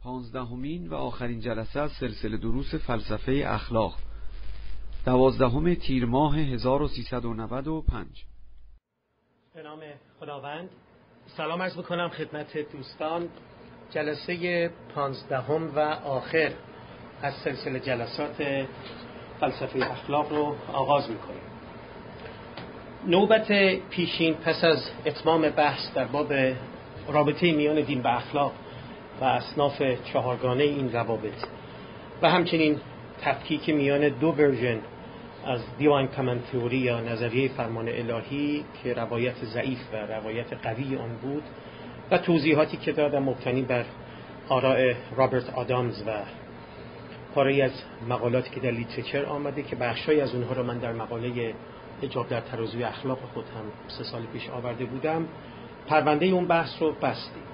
15مین و آخرین جلسه از سلسله دروس فلسفه اخلاق، 12 تیر ماه 1395. به نام خداوند. سلام عرض میکنم خدمت دوستان. جلسه 15 و آخر از سلسله جلسات فلسفه اخلاق رو آغاز میکنیم. نوبت پیشین پس از اتمام بحث در باب رابطه میان دین و اخلاق و اصناف چهارگانه این روابط و همچنین تفکیک میان دو ورژن از دیوین کامن تئوری یا نظریه فرمان الهی که روایت ضعیف و روایت قوی آن بود و توضیحاتی که دادم مبتنی بر آراء رابرت آدامز و پاره‌ای از مقالاتی که در لیترچر آمده که بخشی از اونها رو من در مقاله اجاب در ترازوی اخلاق خود هم 3 سال پیش آورده بودم. پرونده اون بحث رو بستیم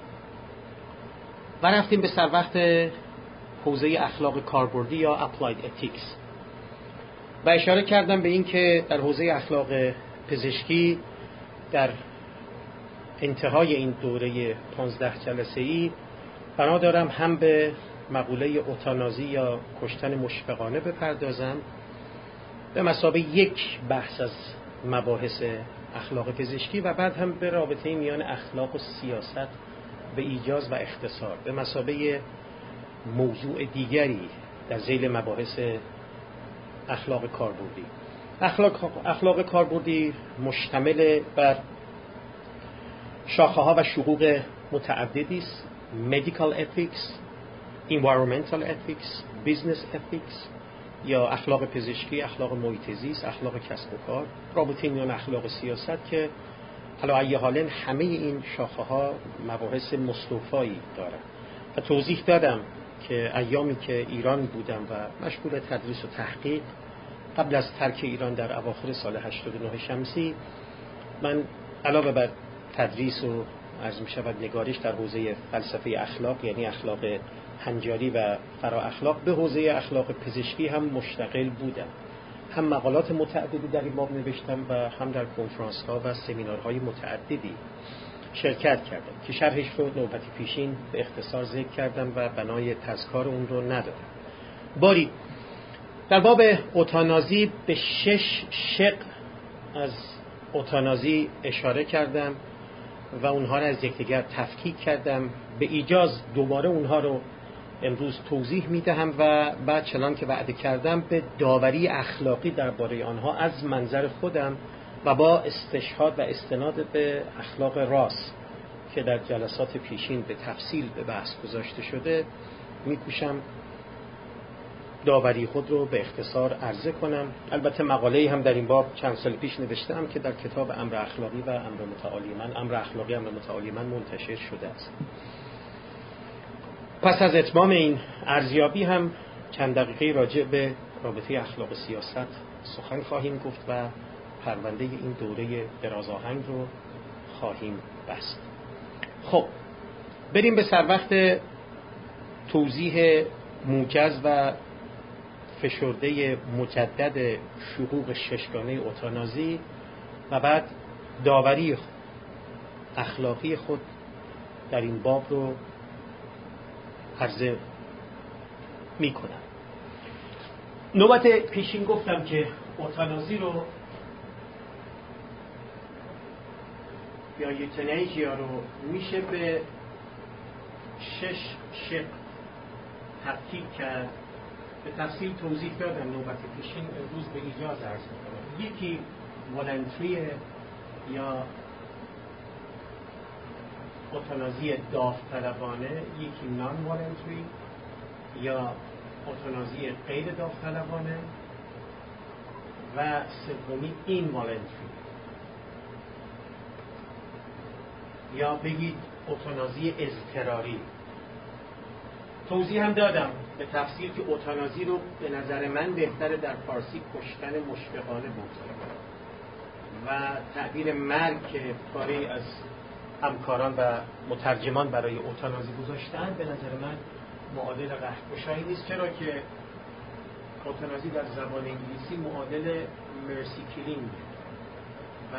و رفتیم به سر وقت حوزه اخلاق کاربردی یا اپلاید اتیکس و اشاره کردم به این که در حوزه اخلاق پزشکی در انتهای این دوره 15 جلسه‌ای بنا دارم هم به مقوله اوتانازی یا کشتن مشفقانه بپردازم به مثابه یک بحث از مباحث اخلاق پزشکی و بعد هم به رابطه میان اخلاق و سیاست به ایجاز و اختصار به مثابه موضوع دیگری در ذیل مباحث اخلاق کاربردی. اخلاق کاربردی مشتمل بر شاخه‌ها و شقوق متعددی است: medical ethics، environmental ethics، business ethics یا اخلاق پزشکی، اخلاق محیط زیست، اخلاق کسب و کار، رابطه میان اخلاق سیاست که علی ای حال همه این شاخه‌ها مباحث مستوفایی دارند و توضیح دادم که ایامی که ایران بودم و مشغول تدریس و تحقیق قبل از ترک ایران در اواخر سال 89 شمسی، من علاوه بر تدریس و عرض می شود نگارش در حوزه فلسفه اخلاق یعنی اخلاق هنجاری و فرا اخلاق به حوزه اخلاق پزشکی هم مشتغل بودم. هم مقالات متعددی در این باب نوشتم و هم در کنفرانس ها و سمینارهای متعددی شرکت کردم که شرحش رو نوبت پیشین به اختصار ذکر کردم و بنای تذکار اون رو ندارم. باری در باب اوتانازی به 6 شق از اوتانازی اشاره کردم و اونها را از یکدیگر تفکیک کردم. به ایجاز دوباره اونها رو امروز توضیح میدهم و بعد چنان که وعده کردم به داوری اخلاقی درباره آنها از منظر خودم و با استشهاد و استناد به اخلاق راست که در جلسات پیشین به تفصیل به بحث گذاشته شده میکوشم داوری خود رو به اختصار عرضه کنم. البته مقاله‌ای هم در این باب چند سال پیش نوشتم که در کتاب امر اخلاقی و امر متعالی من، امر اخلاقی امر متعالی من منتشر شده است. پس از اتمام این ارزیابی هم چند دقیقه راجع به رابطه اخلاق سیاست سخن خواهیم گفت و پرونده این دوره درازآهنگ رو خواهیم بست. خب بریم به سر وقت توضیح موجز و فشرده مجدد شقوق ششگانه اوتانازی و بعد داوری اخلاقی خود در این باب رو عرضه می کنم. نوبت پیشین گفتم که اوتانازی رو یا یوتنیژیا رو میشه به 6 شق تفکیک کرد. به تفصیل توضیح دادم نوبت پیشین، امروز به ایجاز عرض میکنم. یکی والنتری یا اوتانازی داوطلبانه، یکی نان والنتری یا اوتانازی غیر داوطلبانه و سومی این والنتری یا بگید اوتانازی اضطراری. توضیح هم دادم به تفصیل که اوتانازی رو به نظر من بهتره در فارسی کشتن مشفقانه بگذارم و تعبیر مرگ که پاره‌ای از همکاران و مترجمان برای اوتانازی گذاشتن به نظر من معادل قحط‌گشایی نیست، چرا که اوتانازی در زبان انگلیسی معادل مرسی کیلینگ و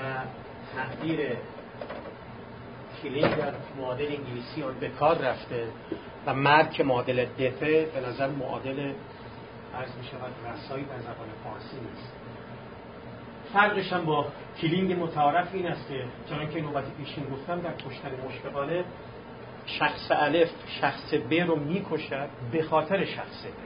تعبیر کیلینگ در معادل انگلیسی آن به کار رفته و مرگ که معادل دفه به نظر معادل عرض می شود رسایی در زبان فارسی نیست. فرقش هم با کلینگ متعارف این است که چون که نوبت پیشین گفتم در کشتن مشفقانه شخص الف شخص ب رو میکشد به خاطر شخص ب.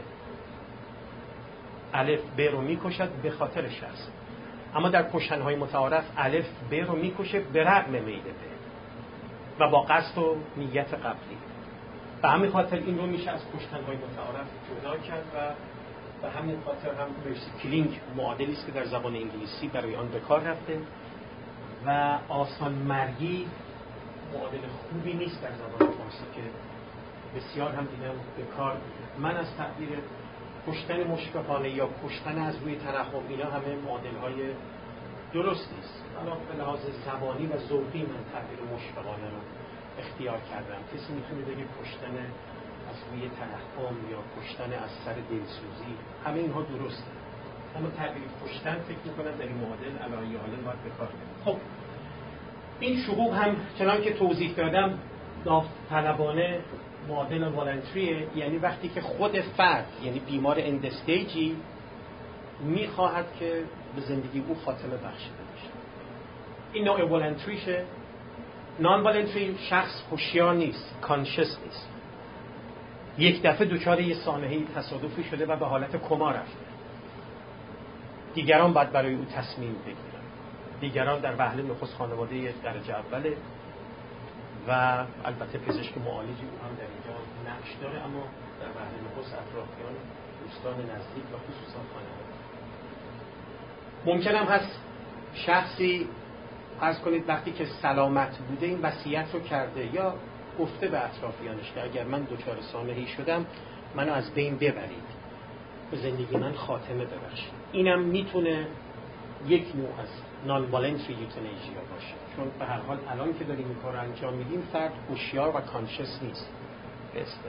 الف ب رو میکشد به خاطر شخص. اما در کشتن‌های متعارف الف ب رو میکشه به رغم میل ب و با قصد و نیت قبلی. به همین خاطر این رو میشه از کشتن‌های متعارف جدا کرد و به همین خاطر هم کلینگ معادلی است که در زبان انگلیسی برای آن به کار رفته و آسان مرگی معادل خوبی نیست در زبان فارسی که بسیار هم دیدم به کار. من از تعبیر کشتن مشفقانه یا کشتن از روی ترحم اینا همه معادل‌های درست نیست. حالا به لحاظ زبانی و ذوقی من تعبیر مشفقانه رو اختیار کردم. کسی میتونه بگه کشتن از روی ترحم یا کشتن از سر دلسوزی، همه اینها درسته. اما تعبیر کشتن فکر میکنم در این معادل علایه حالا باید به کار برد. خب این شقوق هم چنان که توضیح دادم داوطلبانه معادل والنتریه، یعنی وقتی که خود فرد یعنی بیمار اند استیجی میخواهد که به زندگی او خاتمه بخشیده بشه. این نوع والنتریشه. نان والنتری شخص هوشیار نیست، کانشس نیست، یک دفعه دچار یه سانحه‌ای تصادفی شده و به حالت کما رفته. دیگران باید برای او تصمیم بگیرن. دیگران در وهله نخست خانواده درجه اوله و البته پزشک معالجی او هم در اینجا نقش داره، اما در وهله نخست اطرافیان، دوستان نزدیک و خصوصا خانواده. ممکن هم هست شخصی فرض کنید وقتی که سلامت بوده این وصیت رو کرده یا گفته به اطرافیانش که اگر من دچار سانحه‌ای شدم منو از بین ببرید، به زندگی من خاتمه ببخشید. اینم میتونه یک نوع از نان والنتری یوتنیژیا باشه، چون به هر حال الان که داریم این کار رو انجام میدیم فرد هوشیار و کانشس نیست به اصطلاح.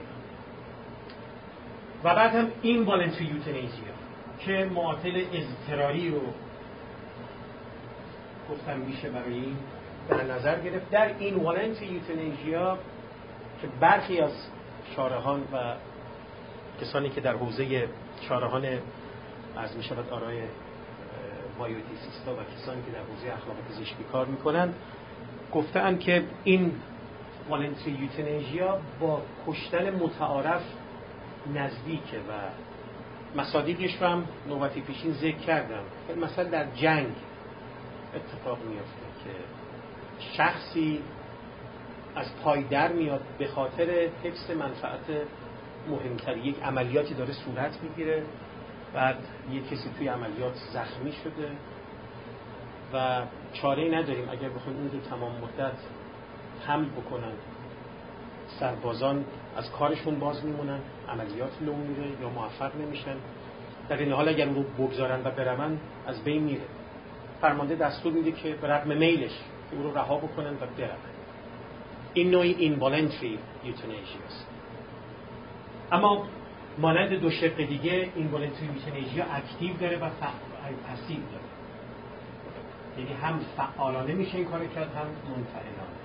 و بعد هم این والنتری یوتنیژیا که معادل اضطراری رو گفتم میشه برای این در نظر گرفت. در این والنتری یوتنیژیا که برخی از شارحان و کسانی که در حوزه شارحان از می شود آرای بایوتیسیستا و کسانی که در حوزه اخلاق پزشکی کار میکنند گفتند که این والنتری یوتنیژیا با کشتن متعارف نزدیکه و مصادیقش رو هم نوبتی پیشین ذکر کردم. مثلا در جنگ اتفاق میفته که شخصی از پای در میاد به خاطر حفظ منفعت مهمتر، یک عملیاتی داره صورت میگیره، بعد یک کسی توی عملیات زخمی شده و چاره‌ای نداریم اگر بخوایم اون رو تمام مدت حمل بکنن، سربازان از کارشون باز میمونن، عملیات لو میره یا موفق نمیشن. در این حال اگر اون رو بگذارن و برون از بین میره. فرمانده دستور میده که به رغم میلش که اون رو رها بکنن و برون. این نوعی اینوالنتری یوتنیژیا است. اما مانند دو شق دیگه اینوالنتری یوتنیژیا اکتیو داره و پسیو داره، یعنی هم فعالانه میشه این کار کرد هم منفعلانه.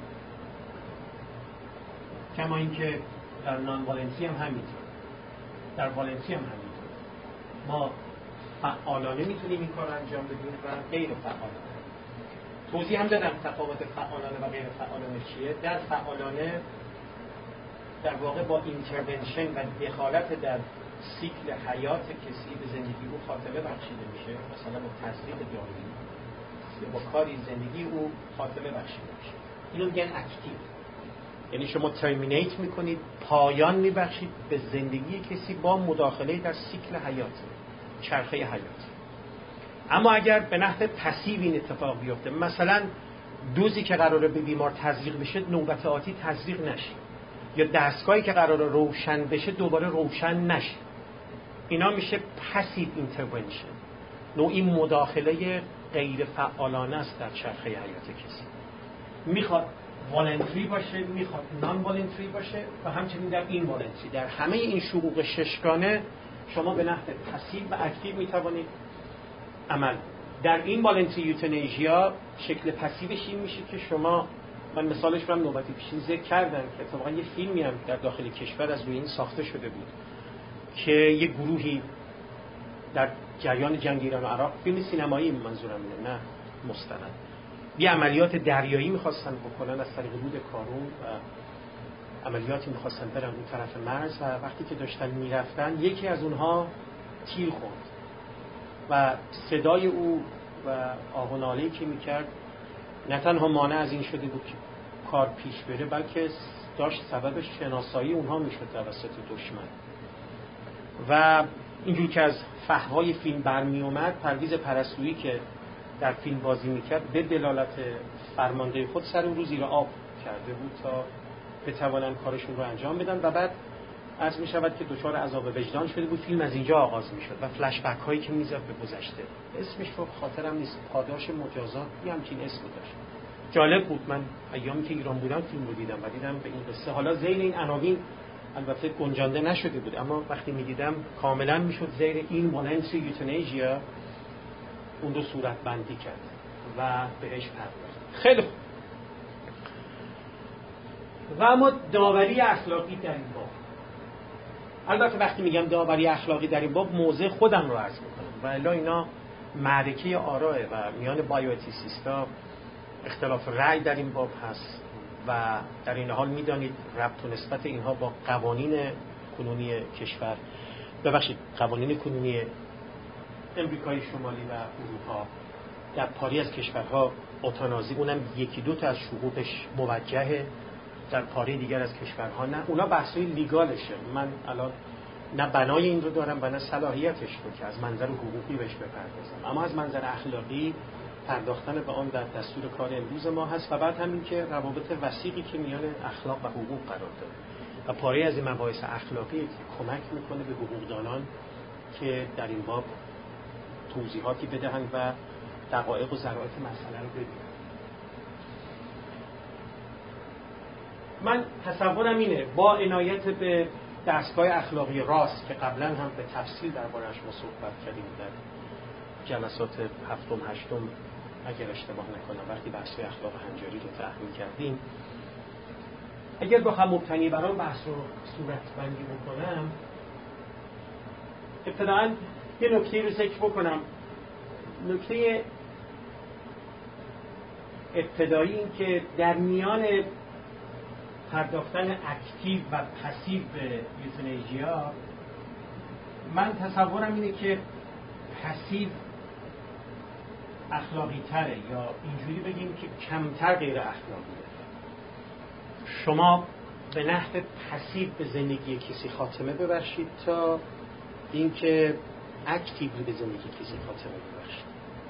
کما اینکه در نان والنتری هم همینطور، در والنتری هم همینطور ما فعالانه میتونیم این کار انجام بدیم و غیر فعالانه. توضیح هم دادم تفاوت فعالانه و غیر فعالانه چیه. در فعالانه در واقع با اینترونشن و دخالت در سیکل حیات کسی به زندگی او خاتمه بخشیده میشه، مثلا با تزریق دارویی یا با کاری زندگی او خاتمه بخشیده میشه. اینو میگن اکتیو، یعنی شما ترمینیت میکنید، پایان میبخشید به زندگی کسی با مداخله در سیکل حیات، چرخه حیات. اما اگر به نحو پسیو این اتفاق بیفته، مثلا دوزی که قراره به بیمار تزریق بشه نوبت آتی تزریق نشه، یا دستگاهی که قراره روشن بشه دوباره روشن نشه، اینا میشه پسیو اینترونشن، نوعی مداخله غیر فعالانه است در چرخه حیات کسی. میخواد والنتری باشه، میخواد نان والنتری باشه و همچنین در این والنتری. در همه این شقوق ششگانه شما به نحو پسیو و اکتیو میتوانید عمل. در این والنتری یوتنیژیا شکل پسیوش این میشه که شما من مثالش رو هم نوبتی پیشین ذکر کردم که اتفاقا یه فیلمی هم در داخل کشور از روی این ساخته شده بود که یه گروهی در جریان جنگ ایران و عراق، فیلم سینمایی منظورم اینه نه مستند، یه عملیات دریایی می‌خواستن بکنن از طریق رود کارون و عملیاتی می‌خواستن برن اون طرف مرز و وقتی که داشتن میرفتن یکی از اونها تیر خورد و صدای او و آه و ناله‌ای که می‌کرد نه تنها مانع از این شده بود که کار پیش بره، بلکه داشت سبب شناسایی اونها میشد توسط دشمن. و اینجور که از فحوای فیلم برمی اومد، پرویز پرستویی که در فیلم بازی میکرد به دلالت فرمانده خود سر اون رو زیر آب کرده بود تا بتوانن کارشون رو انجام بدن و بعد عرض می شود که دچار عذاب وجدان شده بود. فیلم از اینجا آغاز می شد و فلش بک هایی که میزد به گذشته، اسمش رو خاطرم نیست، پاداش مجازات یه همچین اسمی داشت. جالب بود. من ایامی که ایران بودم فیلم رو دیدم و دیدم به این قصه، حالا ذیل این عناوین البته گنجانده نشده بود، اما وقتی می دیدم کاملا میشد زیر این والنسی یوتنیژیا اون رو صورت بندی کرد و بهش پرداخت. خیلی خوب. و اما داوری اخلاقی در این باب، البته وقتی میگم داوری اخلاقی در این باب موضع خودم رو عرض میکنم و الا اینا معرکه آراه و میان بایواتیسیستا اختلاف رأی در این باب هست و در این حال میدانید ربط و نسبت اینها با قوانین کنونی کشور، ببخشید قوانین کنونی امریکای شمالی و اروپا. در پاری از کشورها اتانازی اونم یکی دو تا از شروطش موجهه، در پاره دیگر از کشورها نه. اونا بحثای لیگالشه، من الان نه بنای این رو دارم و نه صلاحیتش رو که از منظر حقوقی بهش بپردازم، اما از منظر اخلاقی پرداختن به آن در دستور کار امروز ما هست و بعد همین که روابط وثیقی که میان اخلاق و حقوق قرار داره و پاره از این مباحث اخلاقی که کمک میکنه به حقوقدانان که در این باب توضیحاتی بدهند و دقایق و ظرافت مسئله رو ببینند. من تصورم اینه با عنایت به دستگاه اخلاقی راست که قبلا هم به تفصیل درباره‌اش ما صحبت کردیم در جلسات هفتم هشتم اگر اشتباه نکنم وقتی بحث اخلاق هنجاری رو تحلیل کردیم، اگر بخوام مبتنی بر آن بحث رو صورت بندی بکنم، ابتداً یه نکته رو ذکر بکنم. نکته ابتدایی این که در میان پرداختن اکتیو و پسیو به یوتنیژیا، من تصورم اینه که پسیو اخلاقی تره، یا اینجوری بگیم که کمتر غیر اخلاقیه. شما به نحو پسیو به زندگی کسی خاتمه ببخشید تا اینکه اکتیو به زندگی کسی خاتمه ببخشید.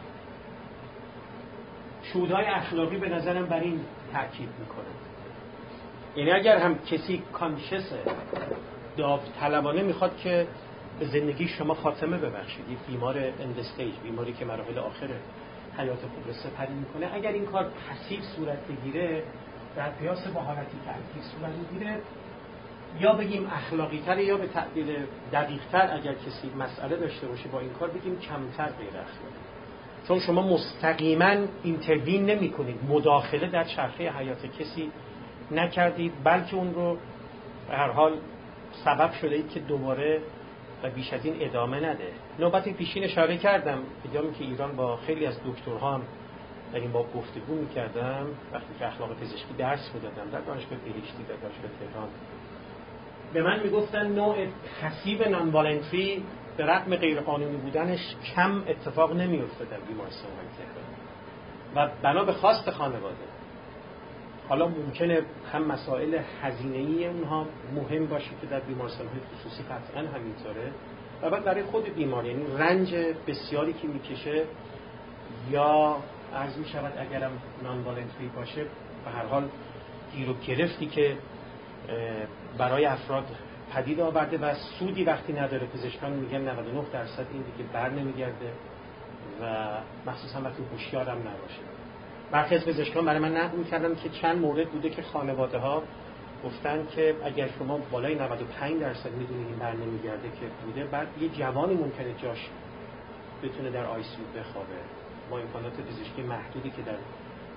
شهودهای اخلاقی به نظرم بر این تاکید میکنه. یعنی اگر هم کسی کانشسه، داوطلبانه میخواد که به زندگی شما خاتمه ببخشید، یک بیمار اند استیج، بیماری که مراحل آخر حیات خود رو سپری میکنه، اگر این کار پسیو صورت بگیره در قیاس با حالتی که اکتیو صورت بگیره، یا بگیم اخلاقی تر یا به تعبیر دقیق تر اگر کسی مسئله داشته باشه با این کار بگیم کمتر غیر اخلاقی. چون شما مستقیما اینتروین نمی کنید، مداخله در چرخه حیات کسی نکردید، بلکه اون رو به هر حال سبب شده اید که دوباره و بیش از این ادامه نده. نوبتی پیشین اشاره کردم ایامی که ایران با خیلی از دکترها هم در این باب گفتگو می‌کردم وقتی که اخلاق پزشکی درس می‌دادم در دانشگاه بهشتی در دانشگاه تهران، به من میگفتن نوع پسیو نان والنتری به رغم غیر قانونی بودنش کم اتفاق نمی‌افته در بیمارستان‌های تهران و بنا به خواست خانواده. حالا ممکنه هم مسائل هزینه‌ای اونها مهم باشه که در بیمارستان‌های خصوصی قطعاً همینطوره، و بعد برای خود بیمار یعنی رنج بسیاری که میکشه، یا عرض می‌شود اگرم نان والنتری باشه به هر حال گیر و گرفتی که برای افراد پدید آورده و سودی وقتی نداره. پزشکان میگن 99% این دیگه بر نمیگرده و مخصوصا وقتی هوشیارم نباشه. برخی از پزشکان برای من نقل می‌کردن که چند مورد بوده که خانواده‌ها گفتن که اگر شما بالای 95% میدونید این بر نمیگرده که بوده، بعد یه جوانی ممکنه جاش بتونه در آی سی یو بخوابه. ما امکانات پزشکی محدودی که در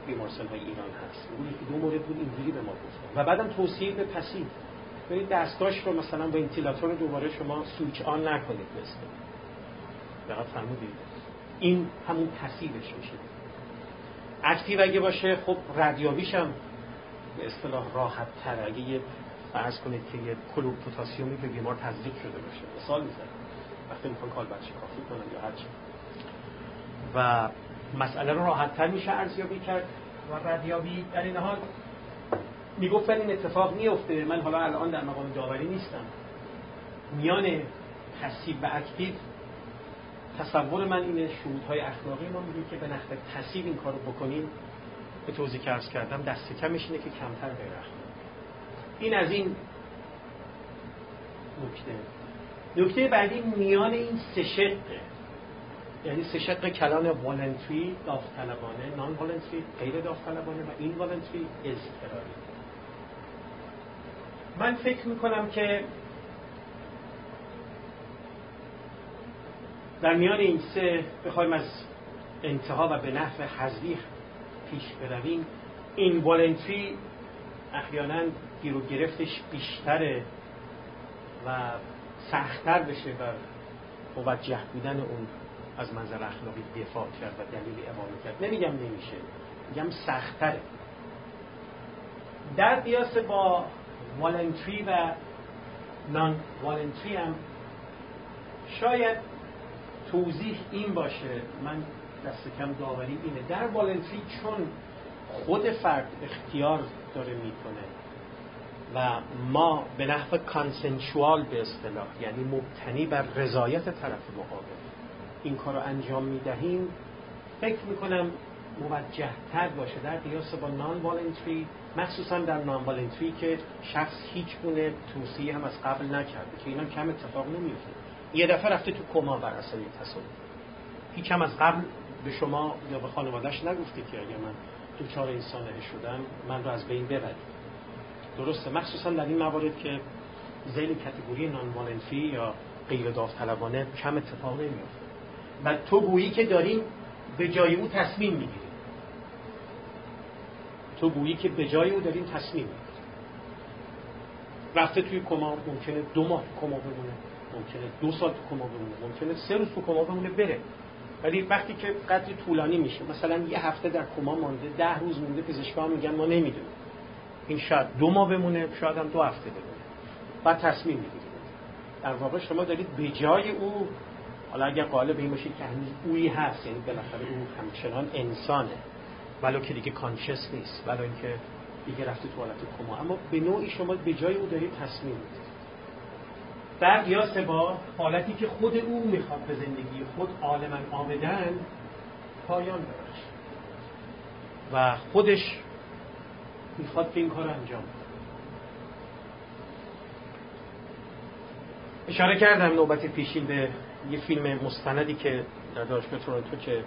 بیمارستان‌های ایران هست. اون یکی دو مورد بود اینجوری به ما گفتن. و بعدم توصیه به پسیو. برید دستگاهش رو مثلا ونتیلاتور رو دوباره شما سویچ آن نکنید مثلا. دقیق فرمودید. این همون پسیوش میشه. اکتیو اگه باشه خب ردیابیش هم به اصطلاح راحت تر. اگه یه فرض کنید که یه کلوب پتاسیمی به بیمار تزریق شده باشه، مثال میزنم وقتی میخوان کالبد شکافی کنن یا هرچی، و مسئله رو راحت تر میشه ارزیابی کرد و ردیابی. در این حال میگفتن این اتفاق میفته. من حالا الان در مقام داوری نیستم. میان پسیو و اکتیو تصور من اینه، شروطهای اخلاقی ما میگه که به نحو پسیو این کارو بکنیم، به توضیح که عرض کردم دست کمش اینه که کمتر غیر اخلاقی. این از این نکته بعدی میان این سه شقه، یعنی سه شق کلان والنتری داوطلبانه، نان والنتری غیر داوطلبانه و این والنتری اضطراری. من فکر میکنم که در میان این سه بخوایم از انتها و به نحو حذفی پیش برویم، این والنتری احیانا گیر و گرفتش بیشتره و سخت‌تر بشه و موجه بودن اون از منظر اخلاقی دفاع کرد و دلیل اقامه کرد. نمیگم نمیشه، میگم سخت‌تره. در قیاس با والنتری و نان والنتری هم شاید توضیح این باشه، من دست کم داوری اینه، در والنتری چون خود فرد اختیار داره میکنه و ما به نحو کانسنشوال به اصطلاح، یعنی مبتنی بر رضایت طرف مقابل این کار رو انجام میدهیم، فکر میکنم موجه تر باشه در قیاس با نان والنتری، مخصوصا در نان والنتری که شخص هیچ گونه توصیه هم از قبل نکرده که اینا کم اتفاق نمیفته. یه دفعه رفته تو کما بر اثر تصادف، هیچ هم از قبل به شما یا به خانواده‌اش نگفته که اگر من دوچار این سانحه شدم من رو از بین ببرید. درسته، مخصوصا در این موارد که ذیل کاتگوری نان والنتری یا غیر داوطلبانه کم اتفاق نمیفته و تو گویی که داریم به جای او تصمیم میگیریم. تو گویی که به جای او داریم تصمیم میگیریم. رفته توی کما، ممکنه 2 ماه کما بمونه، ممکنه 2 سال تو کما بمونه، ممکنه 3 روز تو کما بمونه بره. ولی وقتی که قدری طولانی میشه، مثلا 1 هفته در کما مونده، 10 روز مونده، پزشکا میگن ما نمیدونیم، این شاید 2 ماه بمونه، شاید هم 2 هفته بمونه، بعد تصمیم میگیرید. در واقع شما دارید به جای او، حالا اگر قالب این باشید که هنوز اویی هست، یعنی بالاخره او همچنان انسانه ولو که دیگه کانشس نیست، ولو اینکه دیگه رفته تو حالت کما، اما به نوعی شما به جای او دارید تصمیم میگیرید. در قیاس با حالتی که خود او میخواد به زندگی خود عالما آمدن پایان ببخشه و خودش میخواد که این کار انجام بده. اشاره کردم نوبت پیشین به یه فیلم مستندی که در دانشگاه تورنتو که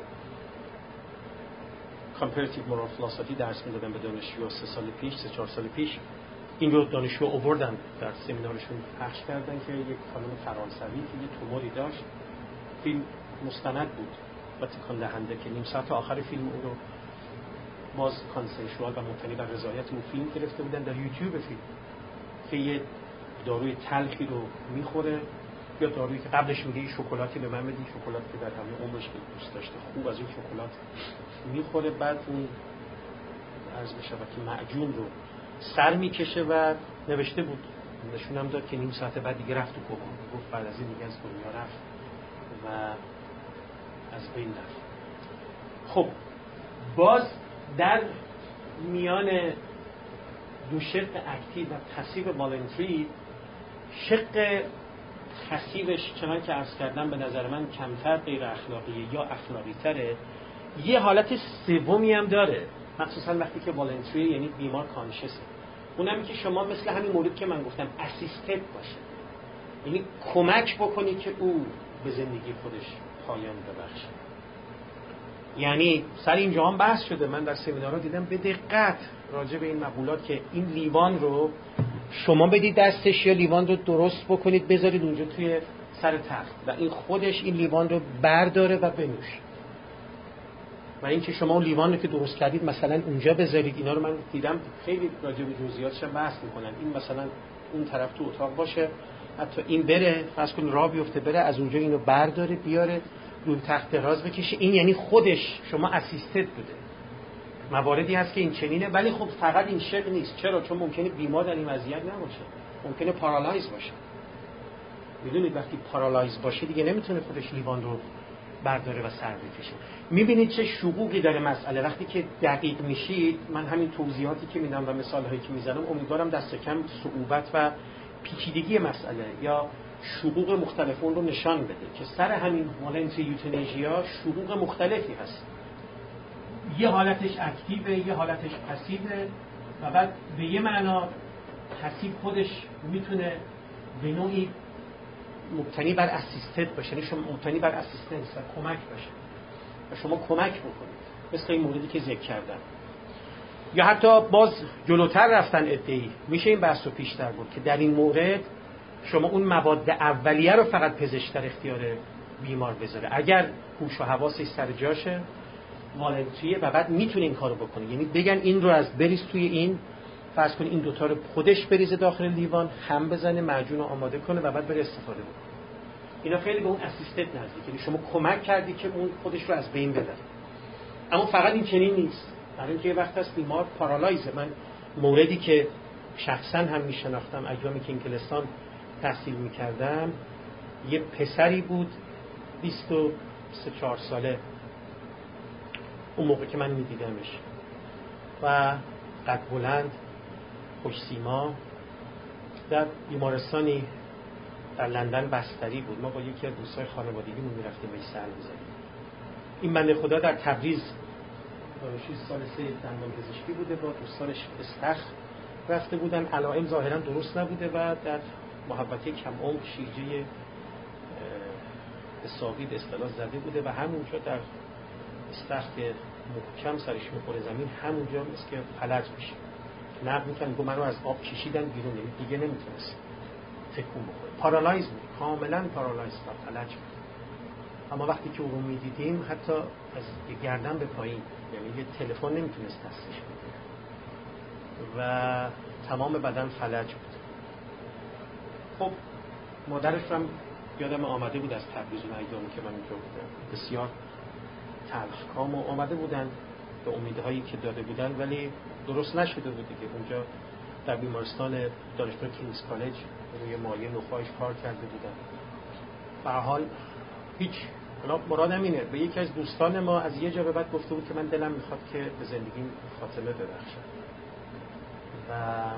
Comparative Moral Philosophy درس میدادن به دانشجو 3-4 سال پیش، این رو دانشجو آوردن در سمینارشون پخش کردن که یک خانم فرانسوی که یه توموری داشت. فیلم مستند بود و تکان دهنده که نیم ساعت آخر فیلم اون رو باز کانسنشوال و مبتنی بر رضایت اون فیلم گرفته بودن در یوتیوب فیلم که یه داروی تلخی رو میخوره یا دارویی که قبلش میگه این شکلاتی به من بدی، شکلات که در همه عمرش که دوست داشته خوب از این شکلات میخوره، بعد اون عرض میشه که معجون رو سر میکشه و نوشته بود، نشونم داد که نیم ساعت بعد دیگه رفت تو کما. گفت بعد از این دیگه از دنیا رفت و از بین رفت. خب باز در میان دو شق اکتیو و پسیو والنتری، شق پسیوش چنان که عرض کردم به نظر من کمتر غیر اخلاقیه یا اخلاقی تره. یه حالت سومی هم داره، مخصوصا وقتی که والنتری یعنی بیمار کانشسه. اونم که شما مثل همین مورد که من گفتم اسیستد باشه، یعنی کمک بکنی که او به زندگی خودش پایان ببخشه. یعنی سر اینجا هم بحث شده، من در سمینارها دیدم به دقت راجع به این مقولات که این لیوان رو شما بدید دستش یا لیوان رو درست بکنید بذارید اونجا توی سر تخت و این خودش این لیوان رو برداره و بنوشه. و اینکه شما اون لیوان رو که درست کردید مثلا اونجا بذارید. اینا رو من دیدم خیلی راجع به جزئیاتش بحث میکنن. این مثلا اون طرف تو اتاق باشه، حتی این بره فرض کن راه بیفته بره از اونجا اینو برداره بیاره روی تخت دراز بکشه. این یعنی خودش شما اسیستد بوده. مواردی هست که این چنینه، ولی خب فقط این شکل نیست. چرا؟ چون ممکنه بیمار در این وضعیت نباشه، ممکنه پارالایز باشه. میدونید وقتی پارالایز باشه دیگه نمیتونه خودش لیوان رو برداره و سر بکشه. میبینید چه شقوقی داره مسئله. وقتی که دقیق میشید، من همین توضیحاتی که میدم و مثالهایی که میزنم امیدوارم دست کم صعوبت و پیچیدگی مسئله یا شقوق مختلف اون رو نشان بده که سر همین مالنت یوتنژیا شقوق مختلفی هست. یه حالتش اکتیوه، یه حالتش پسیوه و بعد به یه معنا پسیو خودش میتونه به نوعی مبتنی بر اسیستد باشه، یعنی شما مبتنی بر اسیستنس و کمک باشه و شما کمک بکنید، مثل این موردی که ذکر کردم. یا حتی باز جلوتر رفتن ادعی میشه این بحث رو پیشتر برد که در این مورد شما اون مواد اولیه رو فقط پزشک در اختیار بیمار بذاره اگر هوش و حواسش سر جاشه، والنتریه و بعد میتونه این کارو بکنه. یعنی بگن این رو از بریز توی این، فرض کن این دوتا رو خودش بریزه داخل لیوان، هم بزنه، معجون رو آماده کنه و بعد بره استفاده بکنه. اینا خیلی به اون اسیستد نزدیک، یعنی شما کمک کردی که اون خودش رو از بین ببره. اما فقط این چنین نیست، برای اینکه یه وقت هست بیمار پارالایزه. من موردی که شخصا هم میشناختم ایامی که انگلستان تحصیل میکردم، یه پسری بود 23-4 ساله اون موقع که من میدیدمش و قد بلند، خوش سیما، در بیمارستانی در لندن بستری بود. ما با یکی از دوستای خانوادگیمون میرفتیم بهش سر بزنیم. این بنده خدا در تبریز 6 سال 3 دندان پزشکی بوده، با دوستانش استخر رفته بودن. علائم ظاهرا درست نبوده و در محوطه کم عمق شیرجه حسابی به اصطلاح زده بوده و همونجا در استخر که محکم سرش میخوره زمین، همونجا مثل که فلج میشه. نقل میکنم گو من رو از آب کشیدن بیرون، دیگه نمیتونست تکون بخوره. پارالایز بود، کاملا پارالایز بود، فلج بود. اما وقتی که او رو میدیدیم حتی از گردن به پایین، یعنی یه تلفن نمیتونست دستش بگیره و تمام بدن فلج بود. خب مادرش هم یادم آمده بود از تبریز اون ایامی که من اونجا بودم، بسیار تلخکام و آمده بودن به امیدهایی که داده بودن، ولی درست نشده بود دیگه. اونجا در بیمارستان دانشگاه کینگز کالج روی مایع نخاعش کار کرده بودن. به هر حال هیچ مرادم اینه، به یکی از دوستان ما از یه جا به بعد گفته بود که من دلم میخواد که به زندگیم خاتمه ببخشم و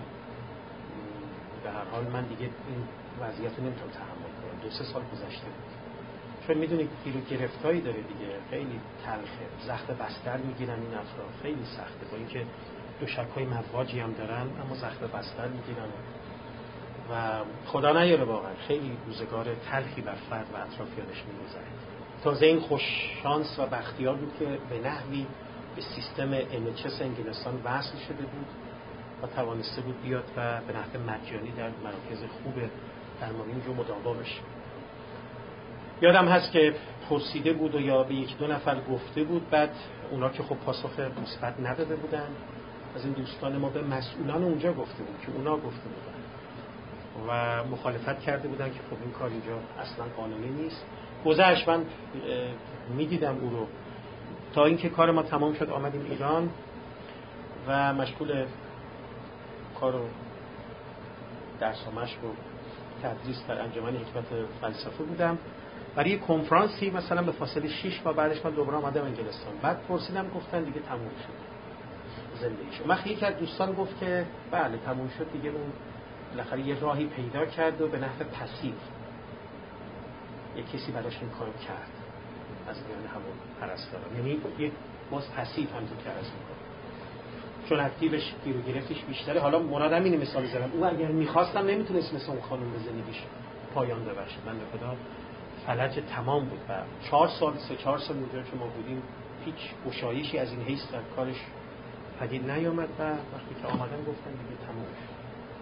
به هر حال من دیگه این وضعیت رو نمیتونم تحمل کنم. 2-3 سال گذشته بود. چون میدونید گیر و گرفتایی داره دیگه، خیلی تلخه، زخم بستر میگیرن این افراد، خیلی سخته، با اینکه دوشک‌های مواجی هم دارن اما زخم بستر میگیرن و خدا نیاره واقعا خیلی روزگار تلخی بر فرد و اطرافیانش میگذره. تازه این خوش شانس و بختیار بود که به نحوی به سیستم NHS انگلستان وصل شده بود و توانسته بود بیاد و به نحو مجانی در مراکز خوب درمانی رو مداوا بشه. یادم هست که پرسیده بود و یا به 1-2 نفر گفته بود، بعد اونا که خب پاسخ مثبت نداده بودن، از این دوستان ما به مسئولان اونجا گفته بود که اونا گفته بودن و مخالفت کرده بودن که خب این کار اینجا اصلا قانونی نیست. گذشت من میدیدم او رو تا اینکه کار ما تمام شد، آمدیم ایران و مشغول کار و درس و مشق و تدریس در انجمن حکمت فلسفه بودم. برای یک کنفرانسی مثلا به فاصله 6 ماه بعدش من دوباره آمدم انگلستان. بعد پرسیدم، گفتن دیگه تموم شد زندگیش. وقتی یکی از دوستان گفت که بله تموم شد دیگه، اون بالاخره یه راهی پیدا کرد و به نحو پسیو یک کسی براش این کارو کرد از میان همون پرستاران، یعنی یک باز پسیو هم تو کرد میکنه، چون اکتیوش گیر و گرفتش بیشتره. حالا مرادم اینه مثال زدم، او اگر میخواستم نمیتونست مثل اون خانم به زندگیش پایان ببخشه. من به خدا فلج تمام بود و 4 سال 3-4 سال اونجا که ما بودیم هیچ گشایشی از این حیث در کارش پدید نیامد و وقتی که آمدن گفتن دیگه تمام شد.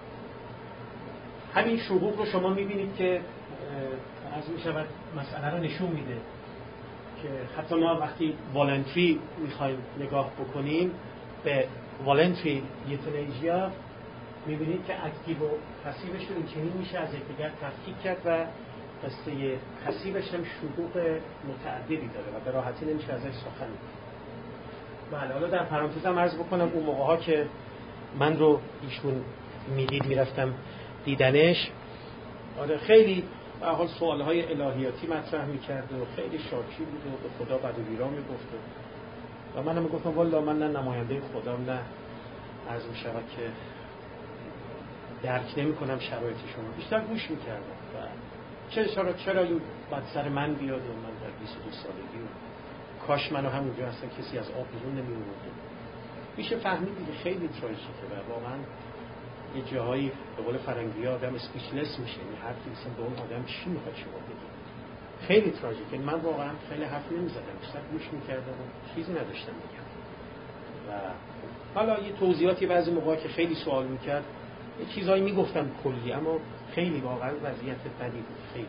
همین شقوق رو شما میبینید که از میشود مسئله رو نشون میده که حتی ما وقتی والنتری میخوایم نگاه بکنیم به والنتری یوتنیژیا میبینید که اکتیو و پسیوش رو این چنین میشه از یکدیگر تفکیک کرد و قصه پسیوش هم شقوق متعددی داره و به راحتی نمیشه ازش سخن گفت. بله، حالا در پرانتز هم عرض بکنم اون موقع ها که من رو ایشون میدید میرفتم دیدنش، آره خیلی به حال سوالهای الهیاتی مطرح میکرد و خیلی شاکی بود و به خدا بد و بیرا میگفت و من هم گفتم والا من نه نماینده خدام نه عرض میشود که درک نمی کنم شرایط شما، بیشتر گوش میکردم و چرا این بعد سر من بیاد و من در 22 سالگی و کاش منو همونجا اصلا کسی از آب بیرون نمی آورد. میشه فهمید دیگه خیلی تراژیکه و واقعا یه جاهایی به قول فرنگی‌ها آدم اسپیچلس میشه، این حرفی مثلا به اون آدم چی میخواد شما بگید. خیلی تراژیکه. من واقعا خیلی حرف نمیزدم، بیشتر گوش میکردم و چیزی نداشتم بگم. و حالا یه توضیحاتی بعضی موقعا که خیلی سوال میکرد یه چیزایی میگفتم کلی، اما خیلی واقعا وضعیت بدی بود خیلی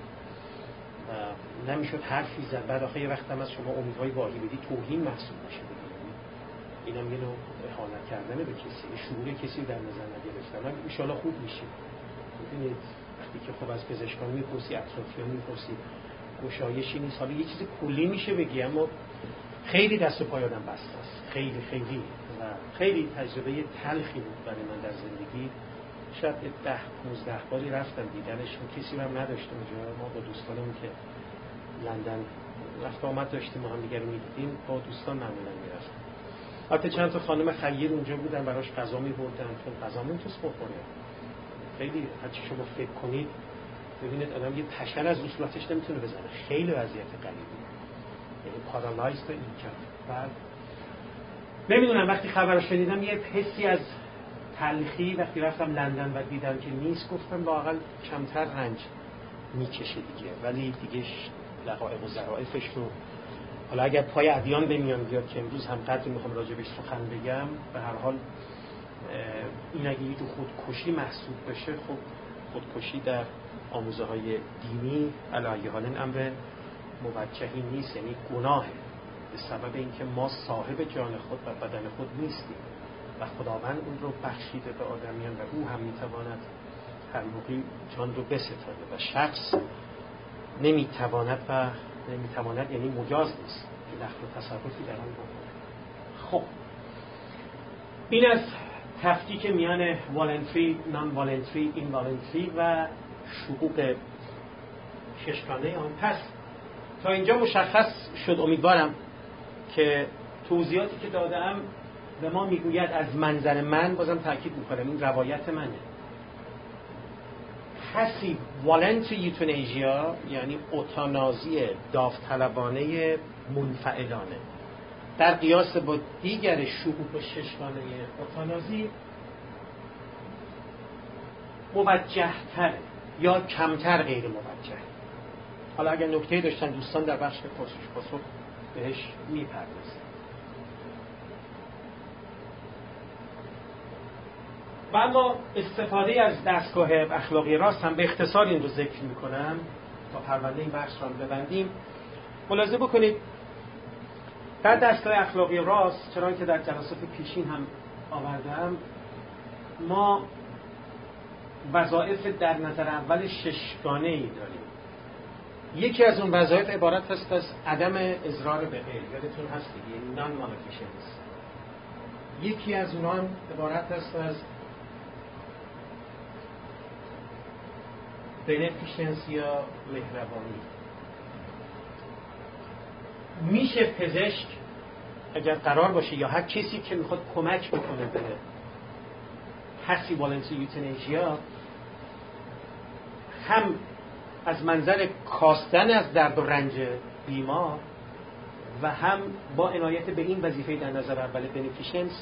و نمیشد حرفی زد. بعد آخه یه وقت هم از شما امیدهای واهی بدی توهین محسوب میشه. اینم یه نوع اهانت کردن به کسی، شعور کسی در نظر نگرفتن. ان شاءالله خوب میشه. ببینید وقتی که خب از پزشکان میپرسی، اطرافیان میپرسی، گشایشی نیست. حالا یه چیز کلی میشه بگی، اما خیلی دست و پای آدم بسته است. خیلی و خیلی تجربه تلخی بود برای من در زندگی. شاید 10-15 باری رفتم دیدنش، کسی هم نداشت اونجا. ما با دوستانمون که لندن رفت آمد داشتیم، ما هم دیگه رو میدیدیم، با دوستان معمولا میرفتیم. حتی چند تا خانم خیر اونجا بودن براش غذا می‌بردن، چون غذا نمی‌تونست بخوره. خیلی هرچی شما فکر کنید ببینید آدم یه تشر از صورتش نمیتونه بزنه. خیلی وضعیت غریبی، یعنی پارالایز تا این کرد. بعد نمیدونم وقتی خبرش شنیدم یه حسی از تلخی وقتی رفتم لندن و دیدم که نیست، گفتم واقعا کمتر رنج میکشه دیگه. ولی دیگه دقایق و ظرافش رو حالا اگر پای ادیان بمیان بیاد که امروز هم قدری میخوام راجبش سخن بگم، به هر حال این اگه یه خودکشی محسوب بشه، خب خودکشی در آموزه های دینی علیه حال این امر موجهی نیست، یعنی گناهه به سبب اینکه ما صاحب جان خود و بدن خود نیستیم و خداوند اون رو بخشیده به آدمیان و او هم میتواند هر موقعی جان رو بستانه و شخص نمیتواند یعنی مجاز نیست که دخل و تصرفی در آن بکنه. خب این از تفکیک میان والنتری، نان والنتری، این والنتری و شقوق ششگانه آن. پس تا اینجا مشخص شد امیدوارم که توضیحاتی که دادم به ما میگوید از منظر من، بازم تاکید میکنم این روایت منه، پسیو والنت یوتنیژیا یعنی اوتانازی داوطلبانه منفعلانه در قیاس با دیگر شقوق ششگانه اوتانازی موجه‌تر یا کمتر غیر موجه. حالا اگر نکته‌ای داشتن دوستان در بخش پرسش پاسخ بهش میپردازیم. و اما استفاده از دستگاه اخلاقی راست هم به اختصار این رو ذکر میکنم تا پرونده این بحث رو ببندیم. ملاحظه بکنید در دستگاه اخلاقی راست، چرا که در جلسات پیشین هم آوردم، ما وظایف در نظر اول ششگانه‌ای داریم. یکی از اون وظایف عبارت هست از عدم اضرار به غیر، یادتون هست دیگه، نان مالفیشنس. یکی از اونان عبارت هست از بنفیشنس یا مهربانی. میشه پزشک اگر قرار باشه یا هر کسی که میخواد کمک بکنه به پسیو والنت یوتنیژیا، هم از منظر کاستن از درد و رنج بیمار و هم با عنایت به این وظیفه در نظر اول بنفیشنس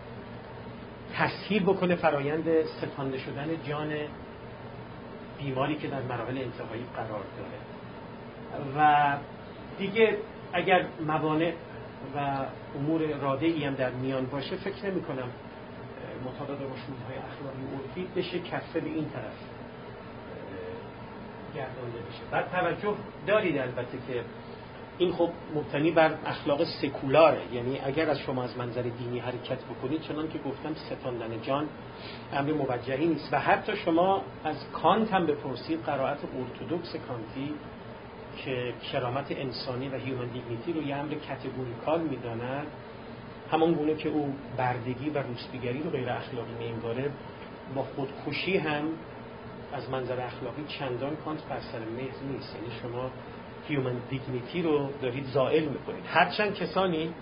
تسهیل بکنه فرایند ستانده شدن جان بیماری که در مراحل انتهایی قرار داره. و دیگه اگر موانع و امور رادعی هم در میان باشه، فکر نمی کنم مطابق رسولهای اخلاقی عرفی بشه کفه به این طرف گردانده بشه. بعد توجه دارید البته که این خب مبتنی بر اخلاق سکولاره، یعنی اگر از شما از منظر دینی حرکت بکنید، چنان که گفتم ستاندن جان امر موجهی نیست. و حتی شما از کانت هم بپرسید، قرائت ارتدوکس کانتی که کرامت انسانی و هیومن دیگنیتی رو یه امر کاتگوریکال میداند، همان گونه که او بردگی و روسپیگری رو غیر اخلاقی می‌انگاره، با خودکشی هم از منظر اخلاقی چندان کانت بر سر مهر نیست. یعنی شما هیومن دیگنیتی رو دارید زائل میکنید. هرچند کسانی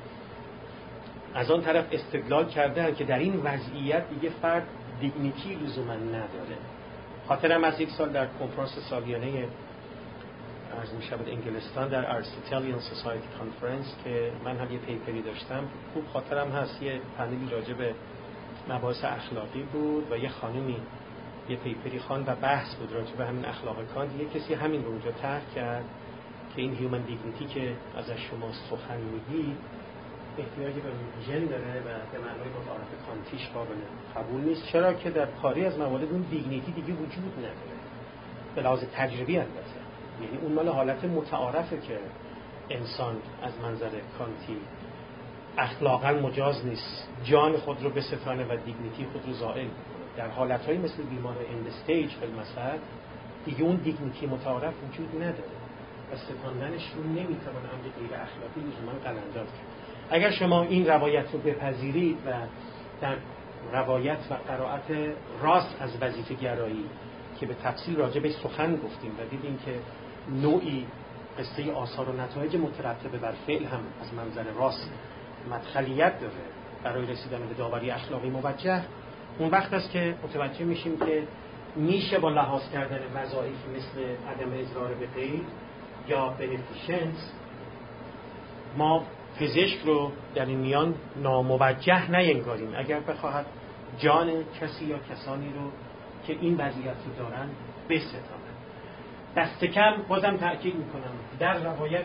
از آن طرف استدلال کردن که در این وضعیت دیگه فرد دیگنیتی لزوما نداره. خاطرم از یک سال در کنفرانس سالیانه عرض می شود انگلستان در آریستوتلیان سوسایتی کانفرنس که من هم یه پیپری داشتم، خوب خاطرم هست، یه پنلی راجع به مباحث اخلاقی بود و یه خانمی یه پیپری خواند و بحث بود راجع به همین اخلاق کانت. یه کسی همین رو اونجا طرح کرد که این هیومن دیگنیتی که ازش شما سخن میگید احتیاجی به ویژن داره و به معنای متعارف کانتیش قابل قبول نیست، چرا که در پاری از موارد اون دیگنیتی دیگه وجود نداره به لحاظ تجربی. البته یعنی اون مال حالت متعارفه که انسان از منظر کانتی اخلاقا مجاز نیست جان خود رو بستانه و دیگنیتی خود رو زائل کنه. در حالتهای مثل بیمار اند استیج فیلمسد دیگه اون دیگنیتی متعارف وجود نداره و ستاندنش رو نمیتونه امر غیر اخلاقی لزوما قلمداد کرد. اگر شما این روایت رو بپذیرید و در روایت و قرائت راست از وظیفه گرایی که به تفصیل راجع به سخن گفتیم و دیدیم که نوعی قصه آثار و نتایج مترتبه بر فعل هم از منظر راست مدخلیت داره برای رسیدن به داوری اخلاقی موجه، اون وقت است که متوجه میشیم که میشه با لحاظ کردن وظایف مثل عدم اضرار به غیر یا بنفیشنس ما پزشک رو در این میان ناموجه نینگاریم اگر بخواهد جان کسی یا کسانی رو که این وضعیت رو دارن بستاند. دست کم بازم تأکید میکنم در روایت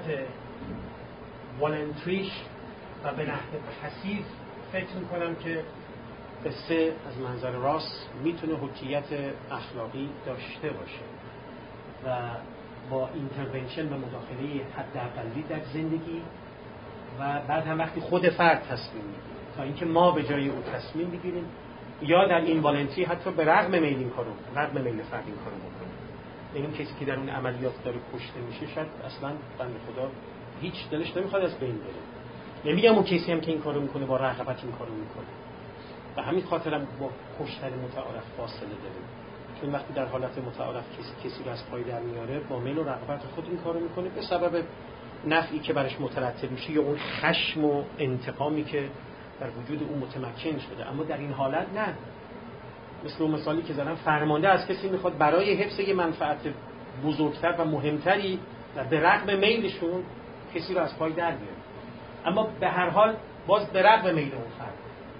والنتریش و به نحو پسیو فکر میکنم که قصه از منظر راست میتونه حجیت اخلاقی داشته باشه و با اینترونشن و مداخله حداقلی در زندگی و بعد هم وقتی خود فرد تصمیم میگیره تا اینکه ما به جای او تصمیم بگیریم یا در این والنتری حتی به رغم میل این کارو، رغم میل فرد این کارو بکنیم. این کسی که در اون عملیات داره کشته میشه شاید اصلا بنده خدا هیچ دلش نمیخواد از بین بره. نمیگم اون کسی هم که این کارو میکنه با رغبت این کارو میکنه. و همین خاطر هم با کشتن متعارف فاصله داریم، چون وقتی در حالت متعارف کسی رو از پای در میاره با میل و رغبت خود این کارو میکنه به سبب نفعی که برش مترتب میشه یا اون خشم و انتقامی که در وجود اون متمکن شده. اما در این حالت نه، مثل اون مثالی که زدم، فرمانده از کسی میخواد برای حفظ یه منفعت بزرگتر و مهمتری و به رغم میلشون کسی رو از پای در بیاره، اما به هر حال باز به رغم میل اون فرد.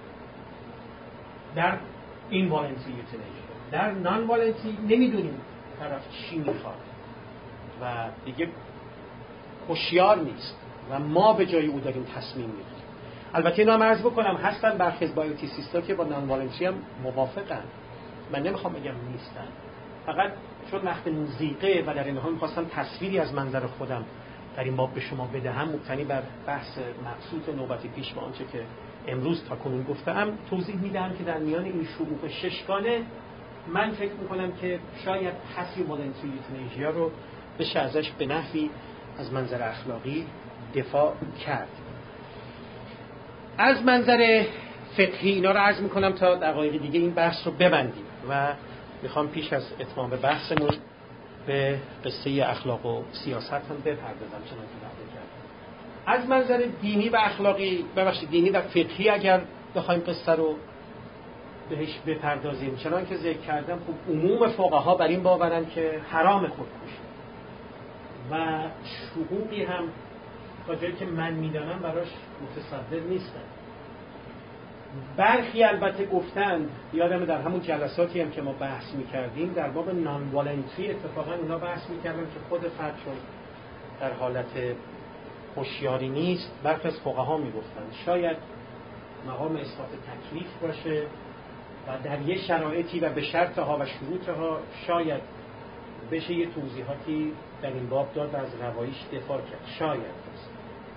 در این والنسی یوتنیشن، در نان والنسی نمیدونیم طرف چی میخواد و دیگه هوشیار نیست و ما به جای او داریم تصمیم میگیریم. البته اینو هم عرض بکنم هستن برخی از بایوتیسیستا که با نان والنسی هم موافقن، من نمیخوام بگم نیستن، فقط چون وقت موزیقه و در این حال میخواستم تصویری از منظر خودم در این باب به شما بدهم مبتنی بر بحث مبسوط نوبتی پیش با آنچه که امروز تا کنون گفتم توضیح میدم که در میان این شروط ششگانه من فکر میکنم که شاید پسیو-والنسی یوتنیژیا رو بشه ازش به نحوی از منظر اخلاقی دفاع کرد. از منظر فقهی اینا رو عرض میکنم تا دقایق دیگه این بحث رو ببندیم و میخوام پیش از اتمام بحثمون به قصه اخلاق و سیاست هم بپردازم چنان که وعده کردم. از منظر دینی و اخلاقی، ببخشید دینی و فقهی اگر بخوایم قصه رو بهش بپردازیم، چنان که ذکر کردم خب عموم فقها بر این باورن که حرام خودکشی و شهودی هم تا جایی که من میدانم براش متصدر نیستن. برخی البته گفتن، یادم در همون جلساتی هم که ما بحث میکردیم در باب نان والنتری اتفاقا اونا بحث میکردن که خود فرد چون در حالت هوشیاری نیست، برخی از فقها میگفتن شاید مقام اثبات تکلیف باشه و در یه شرایطی و به شرطها و شروطها شاید بشه یه توضیحاتی در این باب داد و از رواییش دفاع کرد، شاید است.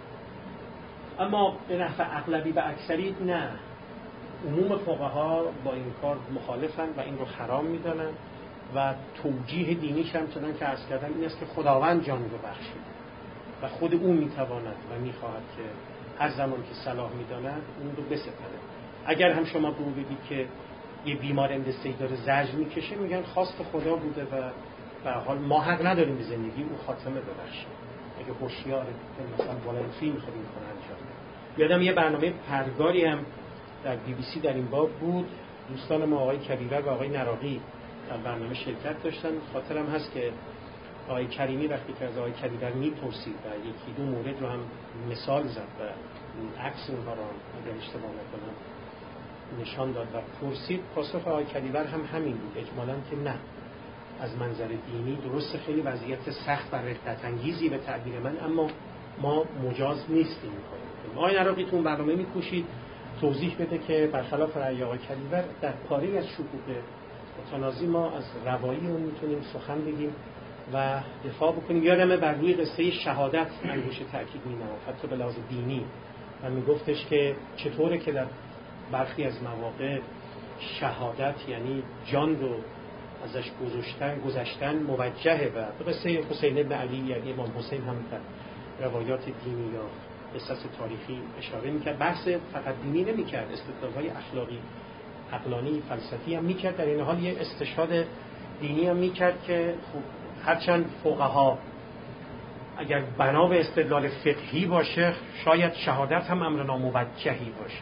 اما به نفع اغلبی و اکثری نه. عموم فقها با این کار مخالفن و این رو حرام میدانن و توجیه دینیش هم چنان که عرض کردم این است که خداوند جان رو بخشید و خود او میتواند و میخواهد که هر زمان که صلاح میداند اون رو بسپره. اگر هم شما به او بگید که یه بیمار اندسته‌ای داره زجر میکشه، میگن خواست خدا بوده و به هر حال ما حق نداریم به زندگی او خاتمه ببخشیم. اگه هوشیار مثلا والنتری میخواد این کار انجام بده. یادم یه برنامه پرگاری هم در BBC در این باب بود. دوستان ما آقای کبیره و آقای نراقی در برنامه شرکت داشتن. خاطرم هست که آقای کریمی وقتی که از آقای کبیره میپرسید و یکی دو مورد رو هم مثال زد و عکس اونها رو اگر اشتباه نکنم نشان داد و پرسید، پاسخ آقای کبیره هم همین بود اجمالاً که نه، از منظر دینی درست خیلی وضعیت سخت و رقت انگیزی به تعبیر من، اما ما مجاز نیستیم می‌کنیم. آقای نراقی تو اون برنامه می‌کوشید توضیح بده که برخلاف رأی آقای کبیره در پاره از شکوک متنازی ما از روایی اون میتونیم سخن بگیم و دفاع بکنیم. یادمه بر روی قصه شهادت انگوش تأکید می‌نهاد حتی به لحاظ دینی و میگفتش که چطوره که در برخی از مواقع شهادت یعنی جان رو ازش گذشتن موجهه و به قصه حسین ابن علی یعنی امام حسین هم در روایات دینی یا قصص تاریخی اشاره میکرد. بحث فقط دینی نمیکرد، استدلال‌های اخلاقی، عقلانی، فلسفی هم میکرد. در این حال یه استشهاد دینی هم میکرد که خب هرچند فقها اگر بنا به استدلال فقهی باشه شاید شهادت هم امر ناموجهی باشه،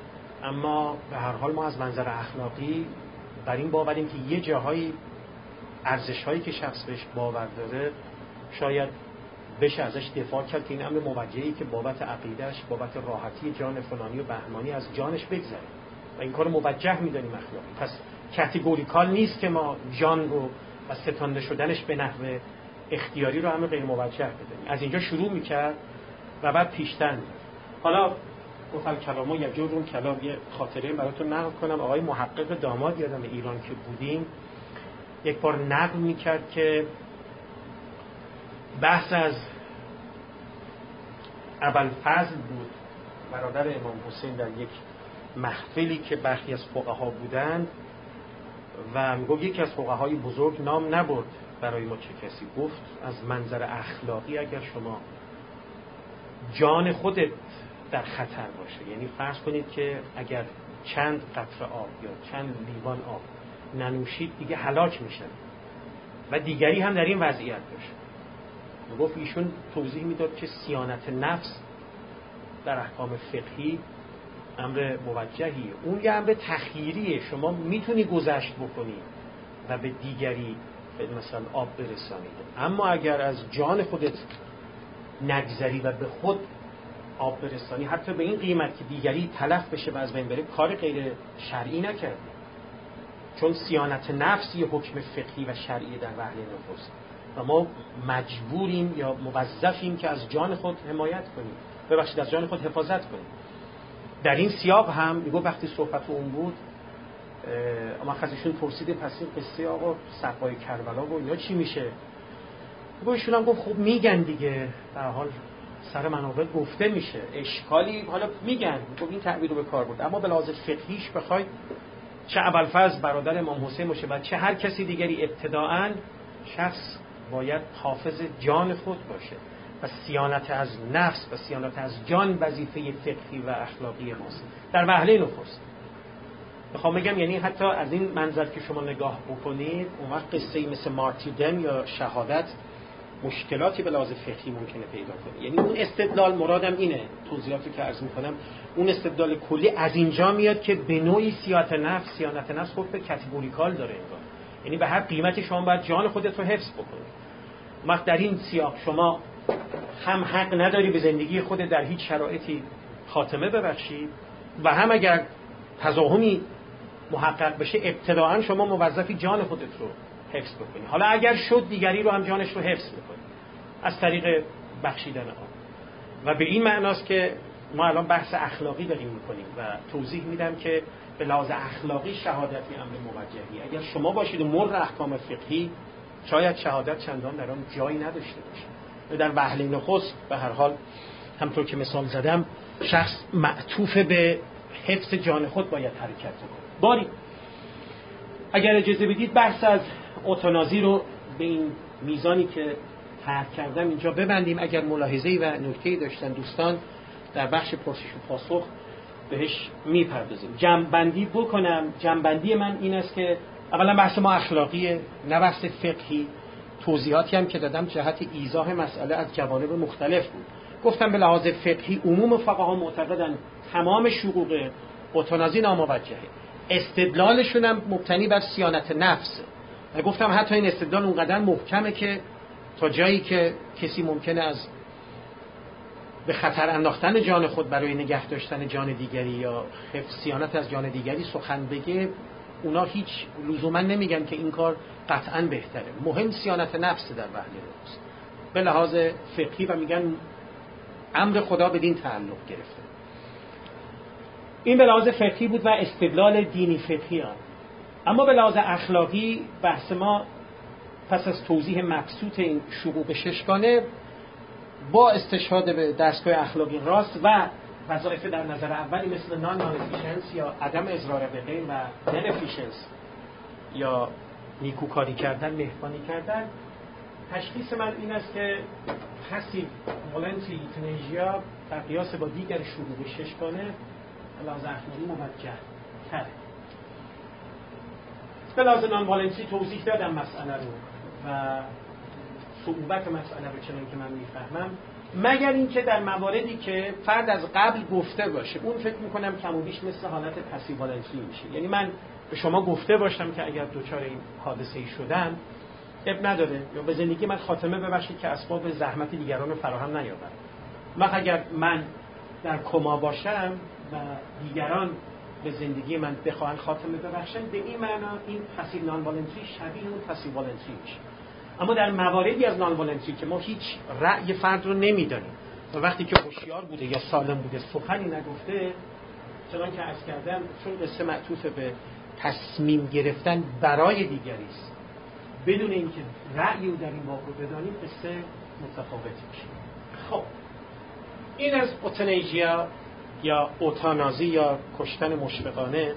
اما به هر حال ما از منظر اخلاقی بر این باوریم که یه جاهای ارزش‌هایی که شخص بهش باور داره شاید بشه ازش دفاع کرد که این امر موجهی که بابت عقیدهش، بابت راحتی جان فلانی و بهمانی از جانش بگذره و این کار موجه می‌دونیم اخلاقی. پس کاتگوریکال نیست که ما جان رو و ستانده شدنش به نحو اختیاری رو امر غیر موجه بدونیم. از اینجا شروع می‌کرد و بعد پیشتن. حالا گفتم کلامو یا جورون کلام یه خاطره براتون نقل کنم. آقای محقق داماد یادم ایران که بودیم یک بار نقل میکرد که بحث از ابوالفضل بود، برادر امام حسین، در یک محفلی که برخی از فقها بودند و میگفت یکی از فقهای بزرگ نام نبرد برای ما چه کسی، گفت از منظر اخلاقی اگر شما جان خودت در خطر باشه، یعنی فرض کنید که اگر چند قطره آب یا چند لیوان آب ننوشید دیگه هلاک میشن و دیگری هم در این وضعیت باشه. گفت ایشون توضیح میداد که صیانت نفس در احکام فقهی امر موجهیه، اون یه امر تخییریه، شما میتونی گذشت بکنی و به دیگری مثلا آب برسانید، اما اگر از جان خودت نگذری و به خود آب برسانی حتی به این قیمت که دیگری تلف بشه و از بین بره، کار غیر شرعی نکردی، چون صیانت نفس یه حکم فقهی و شرعی در وحل نفوس و ما مجبوریم یا موظفیم که از جان خود حمایت کنیم، ببخشید از جان خود حفاظت کنیم. در این سیاق هم میگه وقتی صحبت اون بود اما خزیشون پرسیده پس این قصه آقا صحرای کربلا و اینا چی میشه؟ ایشون هم گفت خب میگن دیگه، در حال سر منابع گفته میشه، اشکالی حالا میگن، خب این تعبیر رو به کار برد، اما به لحاظ فقهیش بخوای چه ابوالفضل برادر امام حسین باشه و چه هر کسی دیگری ابتداءً شخص باید حافظ جان خود باشه و صیانت از نفس و صیانت از جان وظیفه فقهی و اخلاقی ماست در وهله نفوس. میخوام بگم یعنی حتی از این منظر که شما نگاه بکنید اون وقت قصه‌ای مثل مارتیردم یا شهادت مشکلاتی به لحاظ فقهی ممکنه پیدا کنه. یعنی اون استدلال مرادم اینه، توضیحاتی که عرض میکنم اون استدلال کلی از اینجا میاد که به نوعی صیانت نفس خود به کاتگوریکال داره انگار، یعنی به هر قیمتی شما باید جان خودت رو حفظ بکنی. وقت در این سیاق شما هم حق نداری به زندگی خودت در هیچ شرایطی خاتمه ببخشی و هم اگر تضاهمی محقق بشه ابتداءً شما موظفی جان خودت رو حفظ بکنی، حالا اگر شد دیگری رو هم جانش رو حفظ بکنی از طریق بخشیدن آن. و به این معناست که ما الان بحث اخلاقی داریم میکنیم و توضیح میدم که به لحاظ اخلاقی شهادتی امر موجهی. اگر شما باشید و مر احکام فقهی شاید شهادت چندان در آن جایی نداشته باشه. در وهله نخست به هر حال همطور که مثال زدم شخص معطوف به حفظ جان خود باید حرکت کنه. باری اگر اجازه بدید بحث از اتانازی رو به این میزانی که طرح کردم اینجا ببندیم. اگر ملاحظه‌ای و نکته‌ای داشتن دوستان در بخش پرسش و پاسخ بهش میپردازیم. جمع‌بندی بکنم. جمع‌بندی من این است که اولا بحث ما اخلاقیه نه بحث فقهی. توضیحاتی هم که دادم جهت ایضاح مسئله از جوانب مختلف بود. گفتم به لحاظ فقهی عموم فقها معتقدن تمام شقوق اتانازی ناموجهه. استدلالشون هم مبتنی بر صیانت نفس. و گفتم حتی این استدلال اونقدر محکمه که تا جایی که کسی ممکنه از به خطر انداختن جان خود برای نگه داشتن جان دیگری یا حفظ صیانت از جان دیگری سخن بگه، اونا هیچ لزوما نمیگن که این کار قطعا بهتره. مهم صیانت نفس در وهله نخست به لحاظ فقهی و میگن امر خدا بدین تعلق گرفته. این به لحاظ فقهی بود و استدلال دینی فقهی هم. اما به لحاظ اخلاقی بحث ما پس از توضیح مبسوط این شقوق ششگانه با استشهاد به دستگاه اخلاقی راست و وظایف در نظر اولی مثل نان-مالفیشنس یا عدم اضرار به غیر و بنفیشنس یا نیکوکاری کردن، مهربانی کردن، تشخیص من این است که پسیو والنسی ایوتانازیا در قیاس با دیگر شقوق ششگانه به لحاظ اخلاقی موجه تره. به لحاظ نان والنسی توضیح دادم مسئله رو و صعوبت مسئله رو چنان که من میفهمم، مگر اینکه در مواردی که فرد از قبل گفته باشه، اون فکر میکنم کم و بیش مثل حالت پسیو والنسی میشه. یعنی من به شما گفته باشم که اگر دچار این حادثه‌ای شدم اب نداره یا به زندگی من خاتمه ببخشید که اسباب زحمت دیگران رو فراهم نیاورم. اگر من در کما باشم و دیگران به زندگی من بخواهن خاتمه ببخشن، به این معنا این پسیو نان والنسی شبیه اون پسیو والنسی میشه. اما در مواردی از نان والنسی که ما هیچ رأی فرد رو نمیدانیم و وقتی که هوشیار بوده یا سالم بوده سخنی نگفته، چنان که عرض کردم چون قصه معطوف به تصمیم گرفتن برای دیگری است بدون اینکه رأی او در این باب رو بدانیم، قصه متفاوتی میشه. خب این از اوتانازیا یا اوتانازی یا کشتن مشفقانه.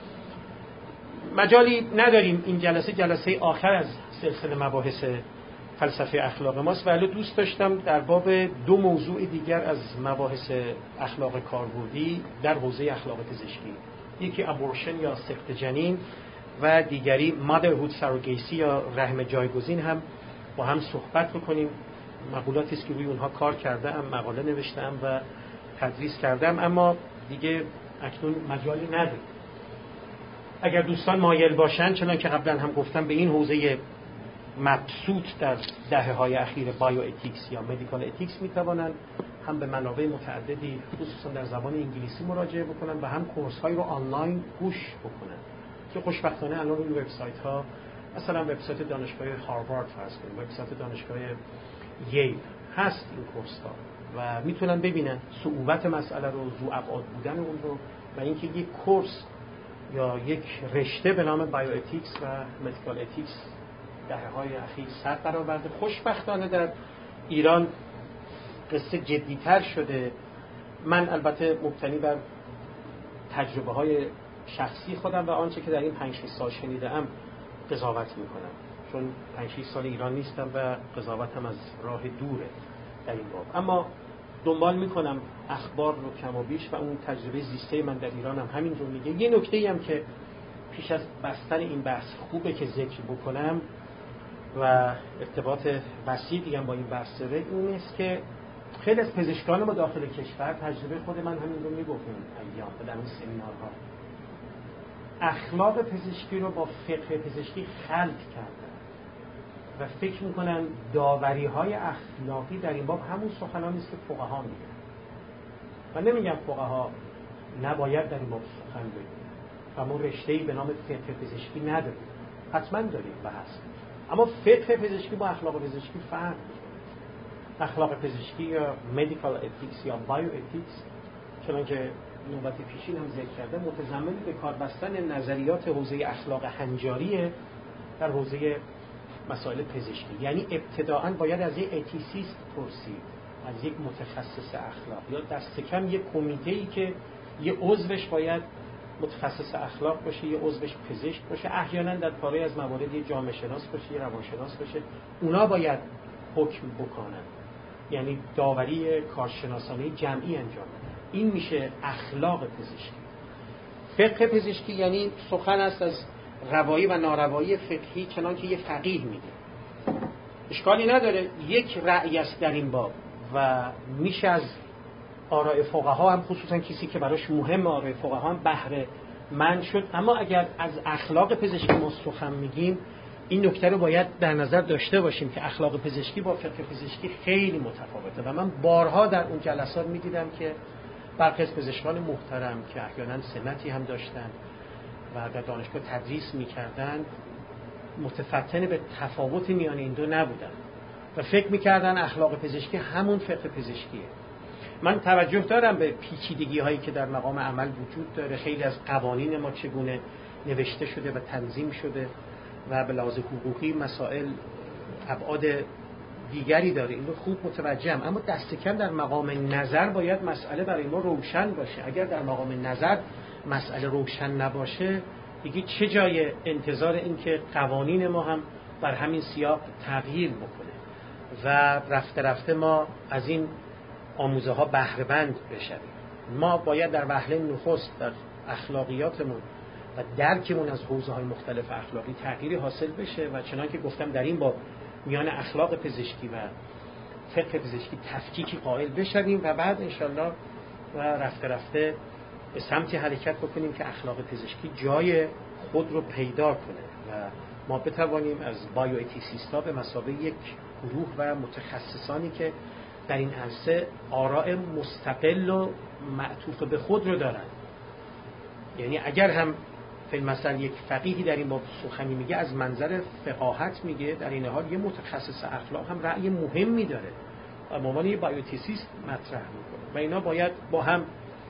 مجالی نداریم، این جلسه آخر از سلسله مباحث فلسفه اخلاق ماست، ولی دوست داشتم در باب دو موضوع دیگر از مباحث اخلاق کاربردی در حوزه اخلاق پزشکی، یکی ابورشن یا سقط جنین و دیگری مادرهود سروگیسی یا رحم جایگزین هم با هم صحبت بکنیم. مقولاتی است که روی اونها کار کردم، مقاله نوشتم و تدریس کردم، اما دیگه اکنون مجالی نداریم. اگر دوستان مایل باشن، چنان که قبلا هم گفتم، به این حوزه مبسوط در دهه‌های اخیر بایو اتیکس یا مدیکال اتیکس میتوانن هم به منابع متعددی خصوصا در زبان انگلیسی مراجعه بکنن و هم کورس‌های رو آنلاین گوش بکنن که خوشبختانه الان روی وبسایت‌ها، مثلا وبسایت دانشگاه هاروارد فرض کنید، وبسایت دانشگاه ییل هست این کورس‌ها و میتونن ببینن صعوبت مسئله رو، ذو ابعاد بودن اون رو و اینکه یک کورس یا یک رشته به نام بایو اتیکس و مدیکال اتیکس دهه‌های اخیر سر برآورده. خوشبختانه در ایران قصه جدی‌تر شده. من البته مبتنی بر تجربه‌های شخصی خودم و آنچه که در این 5-6 سال شنیده‌ام قضاوت می‌کنم، چون 5-6 سال ایران نیستم و قضاوتم از راه دوره در این باب، اما دنبال می‌کنم اخبار رو کم و بیش و اون تجربه زیسته من در ایران هم همینجور میگه. یه نکته‌ای هم که پیش از بستن این بحث خوبه که ذکر بکنم و ارتباط وسیعی هم با این بحث داره، این است که خیلی از پزشکان ما داخل کشور، تجربه خود من همین رو میگفتم ایام در اون سمینارها، اخلاق پزشکی رو با فقه پزشکی خلط کردن و فکر میکنن داوری‌های اخلاقی در این باب همون سخنانی است که فقها میگن. من نمیگم فقها نباید در این باب سخن بگن و ما رشته‌ای به نام فقه پزشکی نداریم، حتما داریم و هست، اما فقه پزشکی با اخلاق پزشکی فرق میکنه. اخلاق پزشکی یا مدیکال اتیکس یا بایو اتیکس، چون که نوبت پیشین هم ذکر کردم، متضمن به کار بستن نظریات حوزه اخلاق هنجاریه در حوزه مسائل پزشکی. یعنی ابتداعاً باید از یک اتیسیست پرسید، از یک متخصص اخلاق، یا دست کم یک کمیته‌ای که یه عضوش باید متخصص اخلاق باشه، یه عضوش پزشک باشه، احیانا در پاره از موارد یه جامعه شناس باشه، یه روانشناس باشه. اونا باید حکم بکنن، یعنی داوری کارشناسانه جمعی انجام بدن. این میشه اخلاق پزشکی. فقه پزشکی یعنی سخن است از روایی و ناروایی فقهی چنان که یه فقیه میگه. اشکالی نداره، یک رأی است در این باب و میشه از آراء فقها هم، خصوصا کسی که براش مهم آراء فقها هم بهره مند شد. اما اگر از اخلاق پزشکی ما سخن میگیم، این نکته رو باید در نظر داشته باشیم که اخلاق پزشکی با فقه پزشکی خیلی متفاوته. و من بارها در اون جلسات میدیدم که برخی از پزشکان محترم که احیانا سمتی هم داشتن و در دانشگاه تدریس میکردن، متفتن به تفاوت میان این دو نبودن و فکر میکردن اخلاق پزشکی همون فقه پزشکیه. من توجه دارم به پیچیدگی هایی که در مقام عمل وجود داره. خیلی از قوانین ما چگونه نوشته شده و تنظیم شده و به لحاظ حقوقی مسائل ابعاد دیگری داره، این رو خوب متوجهم. اما دست کم در مقام نظر باید مسئله برای ما روشن باشه. اگر در مقام نظر مسئله روشن نباشه، دیگه چه جای انتظار این که قوانین ما هم بر همین سیاق تغییر بکنه و رفته رفته ما از این آموزه ها بهره مند بشویم. ما باید در وهله نخست در اخلاقیاتمون و درکمون از حوزه های مختلف اخلاقی تغییری حاصل بشه و چنان که گفتم در این باب میان اخلاق پزشکی و فقه پزشکی تفکیکی قائل بشویم و بعد انشالله و رفته رفته به سمتی حرکت بکنیم که اخلاق پزشکی جای خود رو پیدا کنه و ما بتوانیم از بایو اتیسیستا به مثابه یک گروه و متخصصانی که در این عرصه آراء مستقل و معطوف به خود رو دارن. یعنی اگر هم فی المثل یک فقیهی در این باب سخنی میگه از منظر فقاهت میگه، در این حال یه متخصص اخلاق هم رأی مهمی داره و به عنوان یه بایوتیسیست مطرح میکنه و اینا باید با هم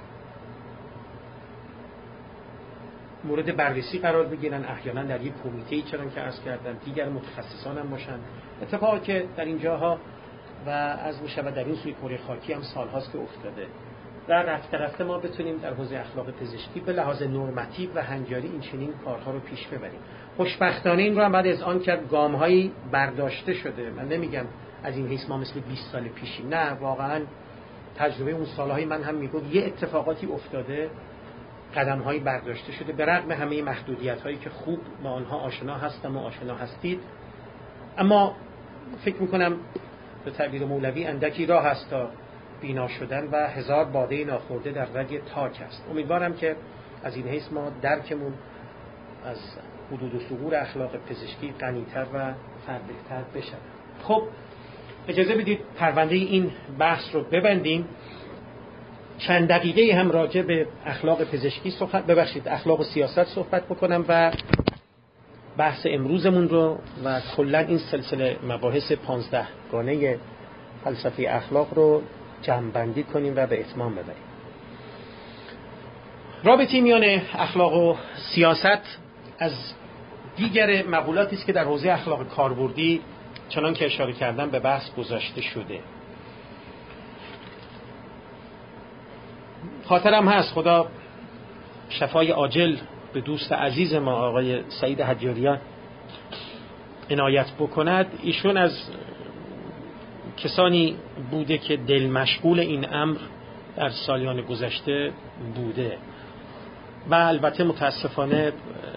مورد بررسی قرار بگیرن، احیانا در یک کمیته‌ای چنان که عرض کردم دیگر متخصصان هم باشن. اتفاقی که در اینجاها و از مشابه در این سوی کره خاکی هم سالهاست که افتاده و رفته رفته ما بتونیم در حوزه اخلاق پزشکی به لحاظ نرماتیو و هنجاری این چنین کارها رو پیش ببریم. خوشبختانه این رو هم بعد از آن کرد گام‌هایی برداشته شده. من نمیگم از این حیث ما مثل 20 سال پیشی، نه، واقعا تجربه اون سالهای من هم میگفت یه اتفاقاتی افتاده، قدم‌هایی برداشته شده به رغم همه محدودیت‌هایی که خوب با آنها آشنا هستم و آشنا هستید. اما فکر می‌کنم به تعبیر مولوی اندکی راه است تا بینا شدن و هزار باده ناخورده در رگ تاک است. امیدوارم که از این حیث ما درکمون از حدود و ثغور اخلاق پزشکی غنی‌تر و فربه‌تر بشه. خب اجازه بدید پرونده این بحث رو ببندیم. چند دقیقه هم راجع به اخلاق پزشکی اخلاق و سیاست صحبت بکنم و بحث امروزمون رو و کلا این سلسله مباحث 15 گانه فلسفه اخلاق رو جمع‌بندی کنیم و به اتمام ببریم. رابطه میان اخلاق و سیاست از دیگر مقولاتی است که در حوزه اخلاق کاربردی چنان که اشاره کردم به بحث گذاشته شده. خاطرم هست خدا شفای عاجل به دوست عزیز ما آقای سعید حجاریان عنایت بکند. ایشون از کسانی بوده که دل مشغول این امر در سالیان گذشته بوده و البته متاسفانه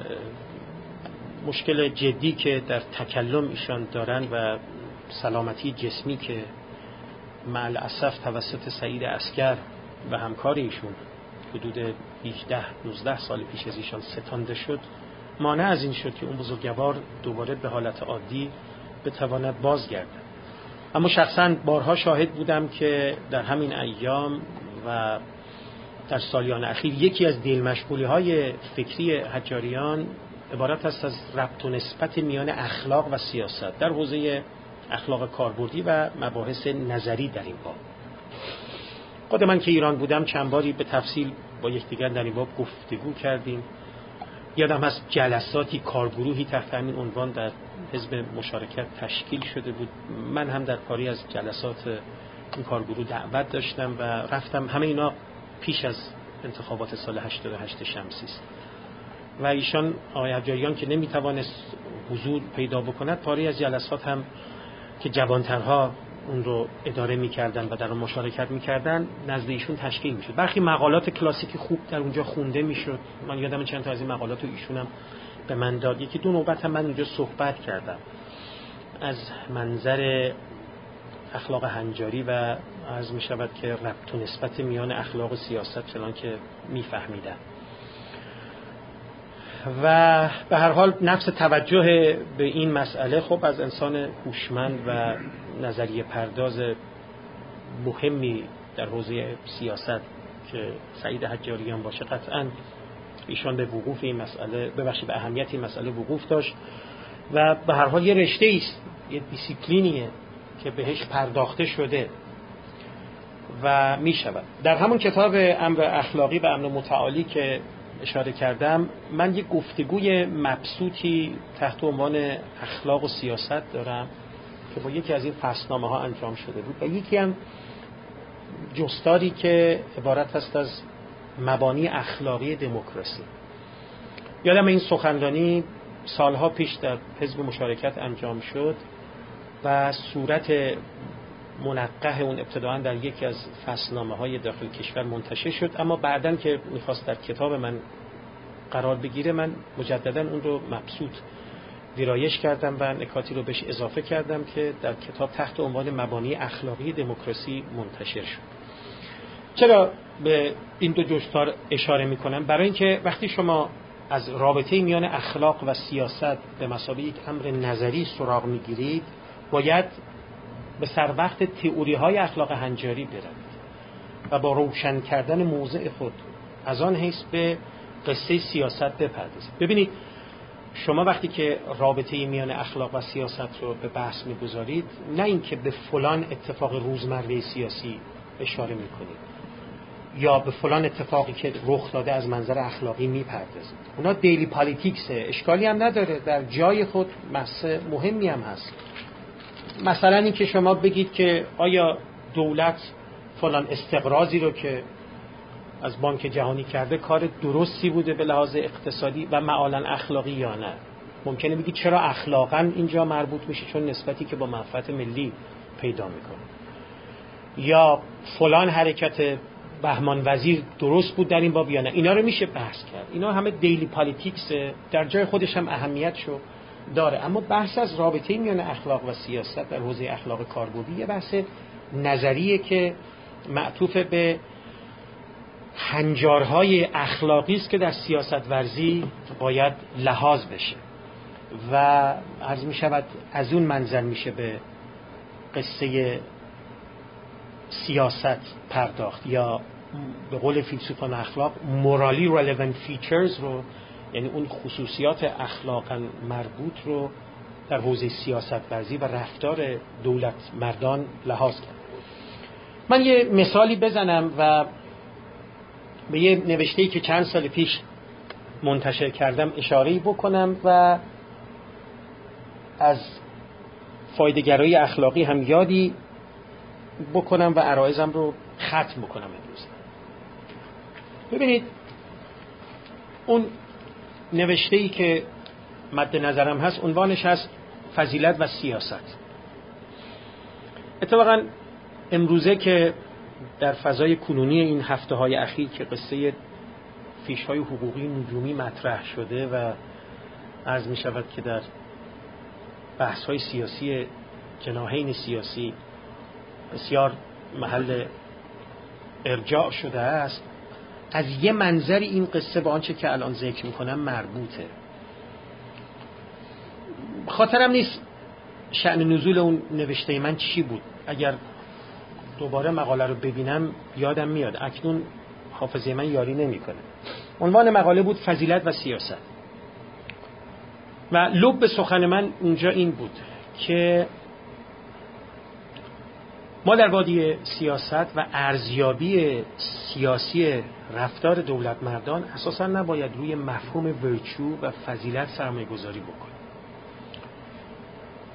مشکل جدی که در تکلم ایشان دارن و سلامتی جسمی که مع الاسف توسط سعید عسکر و همکار ایشون حدود 18-19 سال پیش از ایشان ستانده شد، مانع از این شد که اون بزرگوار دوباره به حالت عادی بتواند بازگردد. اما شخصا بارها شاهد بودم که در همین ایام و در سالیان اخیر یکی از دلمشغولی‌های فکری حجاریان عبارت است از ربط و نسبت میان اخلاق و سیاست در حوزه اخلاق کاربردی و مباحث نظری در این باب. خود من که ایران بودم چند باری به تفصیل با یکدیگر در این باب گفتگو کردیم. یادم هست جلساتی کارگروهی تحت همین عنوان در حزب مشارکت تشکیل شده بود. من هم در پاری از جلسات این کارگروه دعوت داشتم و رفتم. همه اینا پیش از انتخابات سال 88 شمسی است و ایشان آقای حجاریان که نمیتوانست حضور پیدا بکند، پاری از جلسات هم که جوانترها اون رو اداره میکردن و در اون مشارکت میکردن نزد ایشون تشکیل میشد. برخی مقالات کلاسیک خوب در اونجا خونده میشد. من یادم چند تا از این مقالات رو ایشون هم به من داد. یکی دو نوبت هم من اونجا صحبت کردم از منظر اخلاق هنجاری و عرض می شود که ربط و نسبت میان اخلاق و سیاست چنان که میفهمیدم. و به هر حال نفس توجه به این مسئله خب از انسان هوشمند و نظریه پرداز مهمی در حوزه سیاست که سعید حجاریان باشه قطعاً ایشان به وقوف این مسئله به اهمیت این مسئله وقوف داشت و به هر حال یه رشته است، یه دیسیپلینیه که بهش پرداخته شده و می شود. در همون کتاب امر اخلاقی و امر متعالی که اشاره کردم، من یک گفتگوی مبسوطی تحت عنوان اخلاق و سیاست دارم که با یکی از این فصلنامه ها انجام شده بود و یکی هم جستاری که عبارت است از مبانی اخلاقی دموکراسی. یادم این سخنرانی سالها پیش در حزب مشارکت انجام شد و صورت منقح اون ابتداعاً در یکی از فصلنامه‌های داخل کشور منتشر شد، اما بعداً که می‌خواست در کتاب من قرار بگیره من مجدداً اون رو مبسوط ویرایش کردم و نکاتی رو بهش اضافه کردم که در کتاب تحت عنوان مبانی اخلاقی دموکراسی منتشر شد. چرا به این دو جستار اشاره می‌کنم؟ برای اینکه وقتی شما از رابطه میان اخلاق و سیاست به مثابه یک امر نظری سراغ می‌گیرید، باید به سر وقت تئوری‌های اخلاق هنجاری بروید و با روشن کردن موضع خود از آن حیث به قصه سیاست بپردازید. ببینید شما وقتی که رابطه میان اخلاق و سیاست رو به بحث می‌گذارید، نه اینکه به فلان اتفاق روزمره سیاسی اشاره می‌کنید یا به فلان اتفاقی که رخ داده از منظر اخلاقی می‌پردازید. اونا دیلی پالیتیکسه، اشکالی هم نداره، در جای خود مسئله مهمی هم هست. مثلا این که شما بگید که آیا دولت فلان استقراضی رو که از بانک جهانی کرده کار درستی بوده به لحاظ اقتصادی و معالاً اخلاقی یا نه. ممکنه بگید چرا اخلاقاً اینجا مربوط میشه، چون نسبتی که با منفعت ملی پیدا میکنه. یا فلان حرکت بهمان وزیر درست بود در این باب یا نه. اینا رو میشه بحث کرد. اینا همه دیلی پالیتیکس، در جای خودش هم اهمیتشو داره، اما بحث از رابطه میان اخلاق و سیاست در حوزه اخلاق کاربردی یه بحث نظریه که معطوف به هنجارهای اخلاقی است که در سیاست ورزی باید لحاظ بشه و عرض می شود از اون منظر میشه به قصه سیاست پرداخت، یا به قول فیلسوفان اخلاق morally relevant features رو، یعنی اون خصوصیات اخلاقاً مربوط رو در حوزه سیاست ورزی و رفتار دولت مردان لحاظ کرد. من یه مثالی بزنم و به یه نوشته‌ای که چند سال پیش منتشر کردم اشاره‌ای بکنم و از فایده‌گرایی اخلاقی هم یادی بکنم و عرایزم رو ختم بکنم امروز. ببینید اون نوشته‌ای که مد نظرم هست عنوانش هست فضیلت و سیاست. اتفاقاً امروزه که در فضای کنونی این هفته‌های اخیر که قصه فیش‌های حقوقی نجومی مطرح شده و عرض می شود که در بحث‌های سیاسی جناحین سیاسی بسیار محل ارجاع شده است، از یه منظر این قصه با آنچه که الان ذکر میکنم مربوطه. خاطرم نیست شأن نزول اون نوشته من چی بود، اگر دوباره مقاله رو ببینم یادم میاد، اکنون حافظه من یاری نمیکنه. عنوان مقاله بود فضیلت و سیاست و لب سخن من اونجا این بود که ما در وادی سیاست و ارزیابی سیاسی رفتار دولت مردان اساساً نباید روی مفهوم ورچو و فضیلت سرمایه گذاری بکنیم.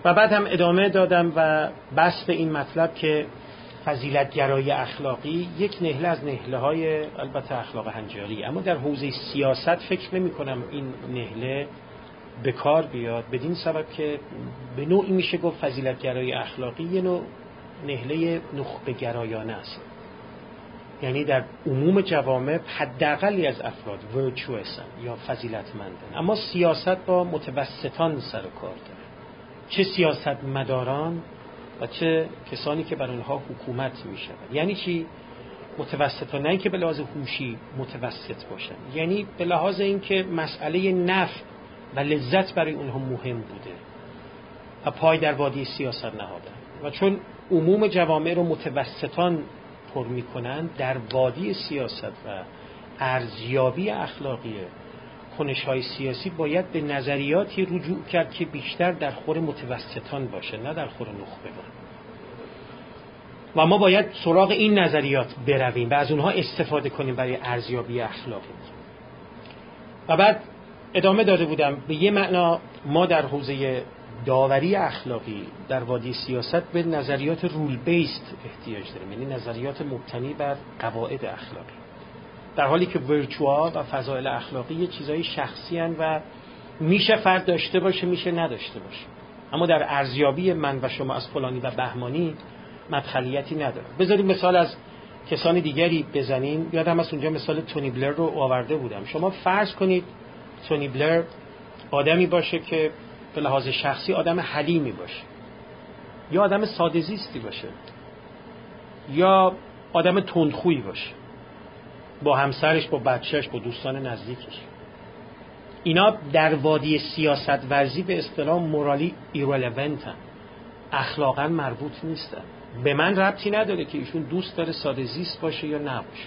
و بعد هم ادامه دادم و بس به این مطلب که فضیلت‌گرایی اخلاقی یک نهله از نهله‌های البته اخلاق هنجاری، اما در حوزه سیاست فکر نمی‌کنم این نهله به کار بیاد، بدین سبب که به نوعی میشه گفت فضیلت‌گرایی اخلاقی یه نوع نهله نخبه گرایانه است. یعنی در عموم جوامع حداقلی از افراد ورچوئسن یا فضیلتمندن، اما سیاست با متوسطان سر و کار داره، چه سیاستمداران و چه کسانی که بر اونها حکومت میشود. یعنی چی متوسطان؟ نه اینکه به لحاظ هوشی متوسط باشن، یعنی به لحاظ اینکه مسئله نفع و لذت برای اونها مهم بوده و پای در وادی سیاست نهادن، و چون عموم جوامع رو متوسطان پر میکنن، در وادی سیاست و ارزیابی اخلاقی کنش‌های سیاسی باید به نظریاتی رجوع کرد که بیشتر در خور متوسطان باشه، نه در خور نخبگان. و ما باید سراغ این نظریات برویم و از اونها استفاده کنیم برای ارزیابی اخلاقی. و بعد ادامه داده بودم به یه معنا ما در حوزه داوری اخلاقی در وادی سیاست به نظریات رول بیست احتیاج داریم، یعنی نظریات مبتنی بر قواعد اخلاقی، در حالی که ورچوها و فضایل اخلاقی یه چیزای شخصی هن و میشه فرد داشته باشه میشه نداشته باشه، اما در ارزیابی من و شما از فلانی و بهمانی مدخلیتی نداره. بذاریم مثال از کسان دیگری بزنیم. یادم از اونجا مثال تونی بلر رو آورده بودم. شما فرض کنید تونی بلر آدمی باشه که به لحاظ شخصی آدم حلیمی باشه، یا آدم ساده زیستی باشه، یا آدم تندخویی باشه با همسرش، با بچهش، با دوستان نزدیکش. اینا در وادی سیاست ورزی به اصطلاح مورالی ایرلونتن، اخلاقا مربوط نیستن. به من ربطی نداره که ایشون دوست داره ساده زیست باشه یا نباشه،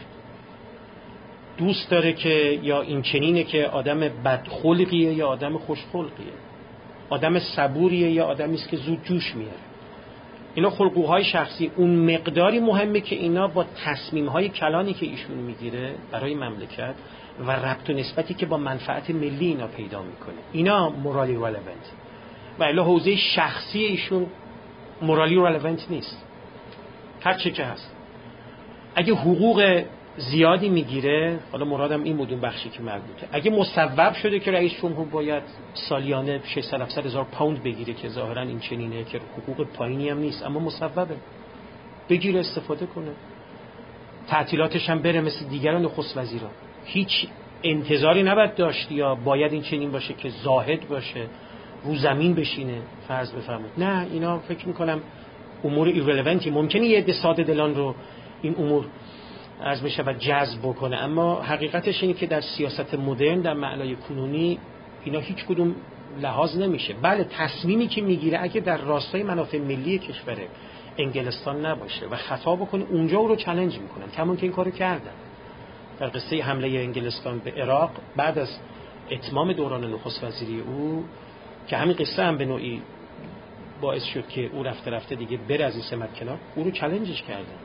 دوست داره که یا این چنینه که آدم بدخلقیه یا آدم خوشخلقیه، آدم صبوریه یا آدمی است که زود جوش میاره. اینا خلقوهای شخصی. اون مقداری مهمه که اینا با تصمیم‌های کلانی که ایشون میگیره برای مملکت و ربط و نسبتی که با منفعت ملی اینا پیدا میکنه، اینا مورالی رلوونت. و الا حوزه شخصی ایشون مورالی رلوونت نیست، هر چه که هست. اگه حقوق زیادی میگیره، حالا مرادم این بود اون بخشی که مربوطه، اگه مصوب شده که رئیس جمهور باید سالیانه 600-700 هزار پوند بگیره که ظاهرا این چنینه که حقوق پایینی هم نیست اما مصوبه، بگیره استفاده کنه، تعطیلاتش هم بره مثل دیگران نخست وزیران، هیچ انتظاری نباید داشت یا باید این چنین باشه که زاهد باشه، رو زمین بشینه فرض بفرمایید. نه، اینا فکر میکنم امور ایرلونتی. ممکنه یه عده ساده دلان رو این امور از بشود جذب بکنه، اما حقیقتش اینه که در سیاست مدرن در معنای کنونی اینا هیچ کدوم لحاظ نمیشه. بله، تصمیمی که میگیره اگه در راستای منافع ملی کشور انگلستان نباشه و خطا بکنه، اونجا او رو چالش میکنن، کمون که این کارو کردن در قصه حمله انگلستان به عراق بعد از اتمام دوران نخست وزیری او، که همین قصه هم به نوعی باعث شد که او رفته دیگه بره از این سمت کنار، او رو چالشش کردن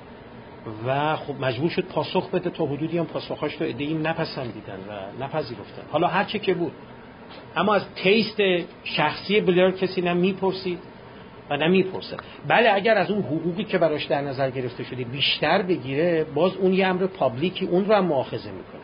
و خب مجبور شد پاسخ بده. تا حدودی هم پاسخاش رو عده‌ای نپسندیدن و نپذیرفتن. حالا هر چه که بود، اما از تیست شخصی بلر کسی نه میپرسید و نه میپرسد. بله، اگر از اون حقوقی که براش در نظر گرفته شده بیشتر بگیره، باز اون یه امر پابلیکی، اون رو هم مؤاخذه میکنن.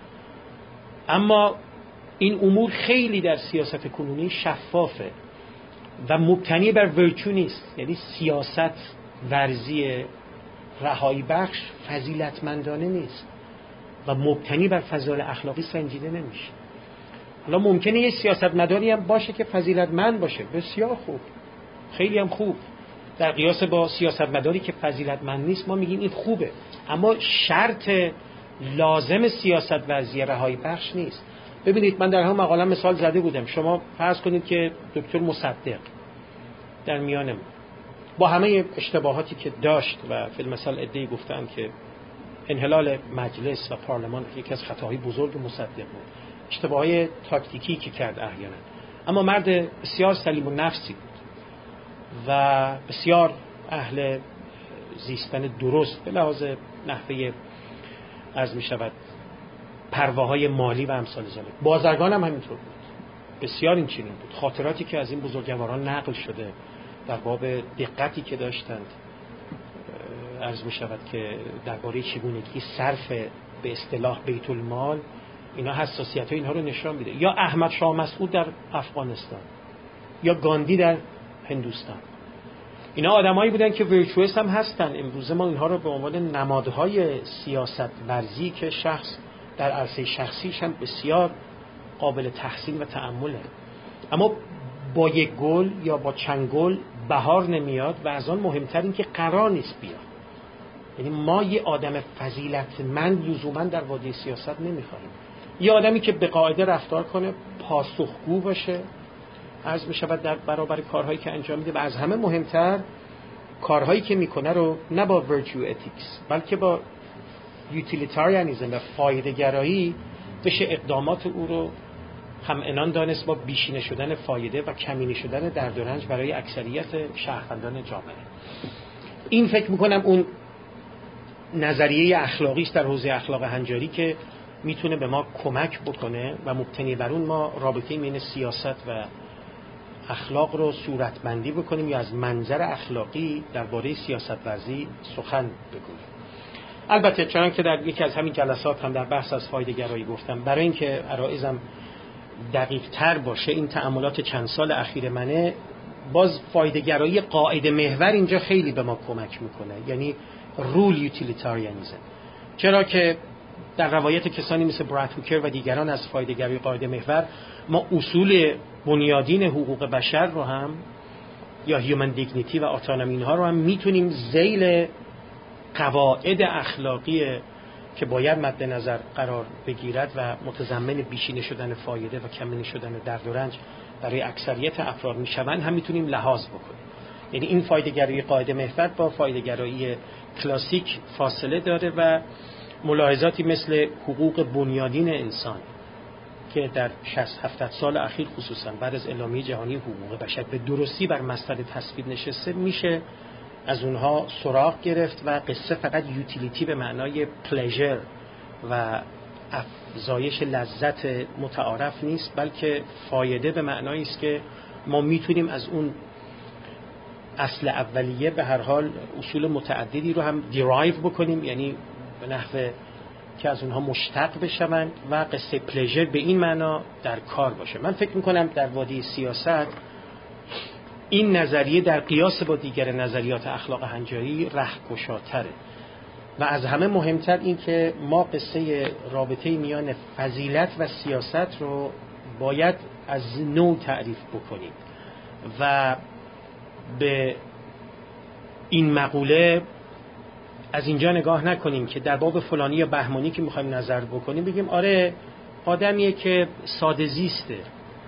اما این امور خیلی در سیاست کنونی شفافه و مبتنی بر ورچو نیست، یعنی سیاست ورزی رهایی بخش فضیلتمندانه نیست و مبتنی بر فضایل اخلاقی سنجیده نمیشه. حالا ممکنه یه سیاستمداری هم باشه که فضیلتمند باشه، بسیار خوب، خیلی هم خوب، در قیاس با سیاستمداری که فضیلتمند نیست ما میگیم این خوبه، اما شرط لازم سیاست ورزی رهایی بخش نیست. ببینید، من در هم مقاله مثال زده بودم. شما فرض کنید که دکتر مصدق در میان با همه اشتباهاتی که داشت و فی المثل عده‌ای گفتن که انحلال مجلس و پارلمان یکی از خطاهای بزرگ مصدق بود، اشتباههای تاکتیکی که کرد احیانا، اما مرد بسیار سلیم و نفسی بود و بسیار اهل زیستن درست به لحاظ نحوه از می شود پرواهای مالی و امثال ذلک. بازرگان هم همینطور بود بسیار این چنین بود. خاطراتی که از این بزرگواران نقل شده در باب دقتی که داشتند، عرض می شود که درباره چگونگی صرف به اصطلاح بیت المال، اینا حساسیت ها اینها رو نشان میده. یا احمد شاه مسعود در افغانستان، یا گاندی در هندوستان، اینا آدمایی بودن که ورچوئس هم هستن. امروزه ما اینها رو به عنوان نمادهای سیاست ورزی که شخص در عرصه شخصیش هم بسیار قابل تحسین و تأمله، اما با یک گل یا با چند گل بهار نمیاد و از آن مهمتر این که قرار نیست بیاد. یعنی ما یه آدم فضیلتمند لزوما در وادی سیاست نمیخوایم، یه آدمی که به قاعده رفتار کنه، پاسخگو باشه، عرض میشود در برابر کارهایی که انجام میده، و از همه مهمتر کارهایی که میکنه رو نه با ورچو اتیکس بلکه با یوتیلیتاریانیسم و فایده گرایی بشه اقدامات او رو هم عنان دانست با بیشینه شدن فایده و کمینه شدن درد و رنج برای اکثریت شهروندان جامعه. این فکر میکنم اون نظریه اخلاقی است در حوزه اخلاق هنجاری که میتونه به ما کمک بکنه و مبتنی بر اون ما رابطه بین سیاست و اخلاق رو صورتبندی بکنیم یا از منظر اخلاقی درباره سیاست ورزی سخن بگوییم. البته چون که در یکی از همین جلسات هم در بحث از فایده گرایی گفتم، برای اینکه عرایزم دقیق تر باشه، این تأملات چند سال اخیر منه، باز فایده گرایی قاعده محور اینجا خیلی به ما کمک میکنه، یعنی رول یوتیلیتاریانیسم. چرا که در روایت کسانی مثل برایت هوکر و دیگران از فایده گرایی قاعده محور ما اصول بنیادین حقوق بشر رو هم یا هیومن دیگنیتی و اتونومی اینها رو هم میتونیم ذیل قواعد اخلاقی که باید مد نظر قرار بگیرد و متضمن بیشینه شدن فایده و کمینه شدن درد و رنج برای اکثریت افراد میشوند هم میتونیم لحاظ بکنیم. یعنی این فایده گرایی قاعده محور با فایده گرایی کلاسیک فاصله داره و ملاحظاتی مثل حقوق بنیادین انسان که در 60-70 سال اخیر خصوصا بعد از اعلامیه جهانی حقوق بشر به درستی بر مسند تصویب نشسته، میشه از اونها سراغ گرفت و قصه فقط یوتیلیتی به معنای پلژر و افزایش لذت متعارف نیست، بلکه فایده به معنایی است که ما میتونیم از اون اصل اولیه به هر حال اصول متعددی رو هم دیرایو بکنیم، یعنی به نحو که از اونها مشتق بشوند و قصه پلژر به این معنا در کار باشه. من فکر میکنم در وادی سیاست این نظریه در قیاس با دیگر نظریات اخلاق هنجاری رهگشاتره و از همه مهمتر این که ما قصه رابطه میان فضیلت و سیاست رو باید از نو تعریف بکنیم و به این مقوله از اینجا نگاه نکنیم که در باب فلانی یا بهمانی که میخوایم نظر بکنیم بگیم آره آدمیه که ساده زیسته،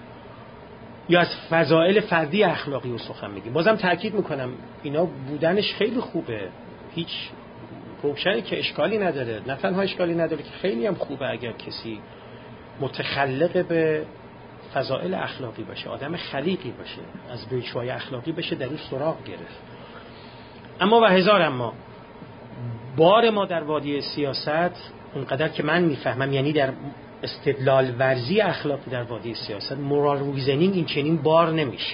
یا از فضائل فردی اخلاقی رو سخن میگیم. بازم تأکید میکنم اینا بودنش خیلی خوبه، هیچ روشنی که اشکالی نداره، نه تنها اشکالی نداره که خیلی هم خوبه اگر کسی متخلق به فضائل اخلاقی باشه، آدم خلیقی باشه، از ویژگی‌های اخلاقی بشه در این سراغ گرفت. اما و هزار اما بار ما در وادی سیاست اونقدر که من میفهمم، یعنی در استدلال ورزی اخلاقی در وادی سیاست، مورال ریزنینگ این چنین بار نمیشه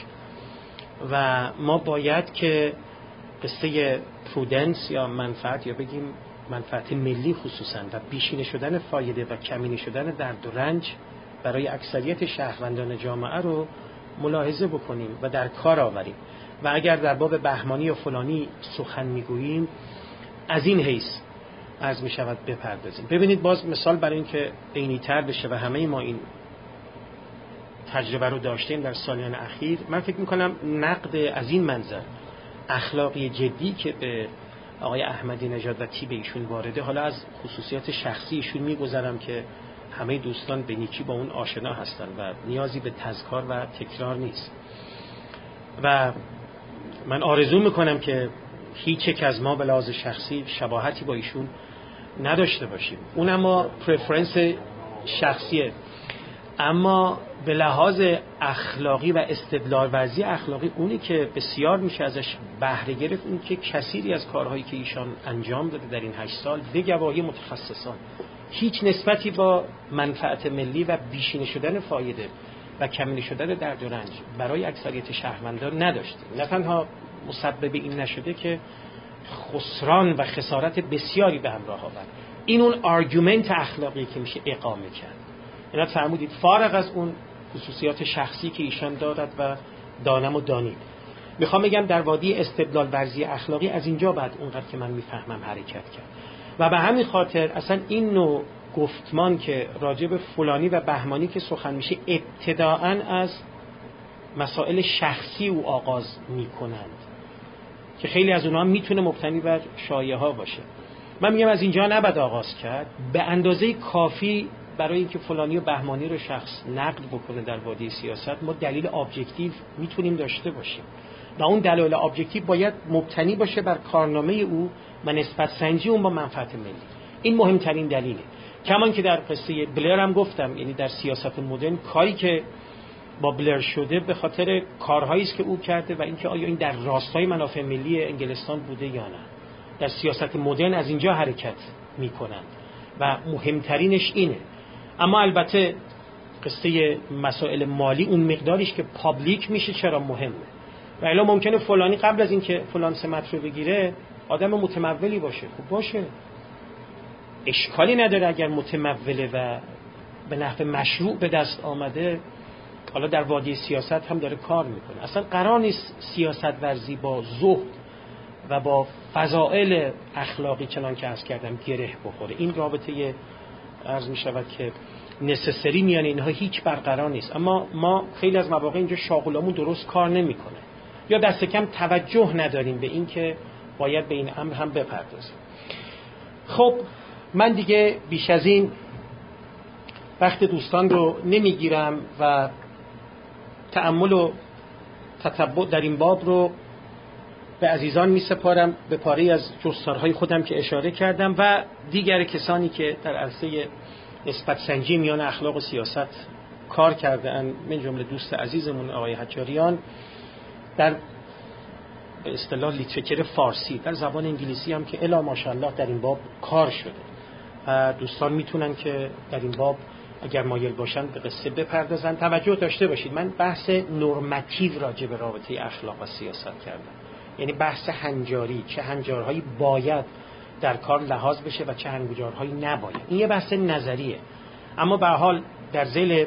و ما باید که قصه پرودنس یا منفعت یا بگیم منفعت ملی خصوصا و بیشینه شدن فایده و کمینه شدن درد و رنج برای اکثریت شهروندان جامعه رو ملاحظه بکنیم و در کار آوریم و اگر در باب بهمانی و فلانی سخن میگوییم از این حیث عرض می شود بپردازیم. ببینید باز مثال برای این که عینی‌تر بشه و همه ما این تجربه رو داشتیم در سالیان اخیر، من فکر می کنم نقد از این منظر اخلاقی جدی که به آقای احمدی نژاد و تیم ایشون وارده، حالا از خصوصیات شخصی ایشون میگذرم که همه دوستان به نیکی با اون آشنا هستن و نیازی به تذکار و تکرار نیست و من آرزو میکنم که هیچ یک از ما به لحاظ شخصی شباهتی با ایشون نداشته باشیم، اون اما پرفرنس شخصیه، اما به لحاظ اخلاقی و استدلال ورزی اخلاقی اونی که بسیار میشه ازش بهره گرفت اون که کثیری از کارهایی که ایشان انجام داده در این 8 سال به گواهی متخصصان هیچ نسبتی با منفعت ملی و بیشینه شدن فایده و کمینه شدن درد و رنج برای اکثریت شهروندان نداشتیم. نه تنها مسبب این نشده که خسران و خسارت بسیاری به همراه آورد. این اون آرگومنت اخلاقی که میشه اقامه کرد. اینا فرمودید فارغ از اون خصوصیات شخصی که ایشان دارد و دانم و دانید، میخوام بگم در وادی استدلال ورزی اخلاقی از اینجا بعد اونقدر که من میفهمم حرکت کرد و به همین خاطر اصلا این نوع گفتمان که راجع به فلانی و بهمانی که سخن میشه ابتداءً از مسائل شخصی او آغاز میکنند که خیلی از اونها میتونه مبتنی بر شایعه ها باشه. من میگم از اینجا نباید آغاز کرد. به اندازه کافی برای اینکه فلانی و بهمانی رو شخص نقد بکنه در وادی سیاست ما دلیل ابجکتیو میتونیم داشته باشیم و اون دلایل ابجکتیو باید مبتنی باشه بر کارنامه او و نسبت سنجی اون با منفعت ملی. این مهمترین دلیله. کمان که در قصه بلر هم گفتم، یعنی در سیاست مدرن کاری که با بلر شده به خاطر کارهایی است که او کرده و اینکه آیا این در راستای منافع ملی انگلستان بوده یا نه. در سیاست مدرن از اینجا حرکت میکنند و مهمترینش اینه. اما البته قصه مسائل مالی اون مقداریش که پابلیک میشه چرا مهمه و الا ممکنه فلانی قبل از اینکه فلان سمت رو بگیره آدم متمولی باشه. خب باشه، اشکالی نداره اگر متموله و به نحو مشروع به دست آمده حالا در وادی سیاست هم داره کار میکنه. اصلا قرار نیست سیاست ورزی با زهد و با فضائل اخلاقی چنان که عرض کردم گره بخوره. این رابطه عرض میشود که نسسری میان اینها هیچ برقرار نیست. اما ما خیلی از مواقع اینجا شاغلامون درست کار نمیکنه یا دست کم توجه نداریم به این که باید به این امر هم بپردازیم. خب من دیگه بیش از این وقت دوستان رو نمیگیرم و تأمل و تتبع در این باب رو به عزیزان می سپارم، به پاره از جستارهای خودم که اشاره کردم و دیگر کسانی که در عرصه نسبت سنجی میان اخلاق و سیاست کار کرده اند، من جمله دوست عزیزمون آقای حجاریان در به اصطلاح لیترچر فارسی، در زبان انگلیسی هم که الا ماشاءالله در این باب کار شده و دوستان میتونن که در این باب اگر مایل باشن به قصه بپردازن. توجه داشته باشید من بحث نورماتیو راجع به رابطه اخلاق و سیاست کردم، یعنی بحث هنجاری، چه هنجارهایی باید در کار لحاظ بشه و چه هنجارهایی نباید. این یه بحث نظریه، اما به هر حال در ذیل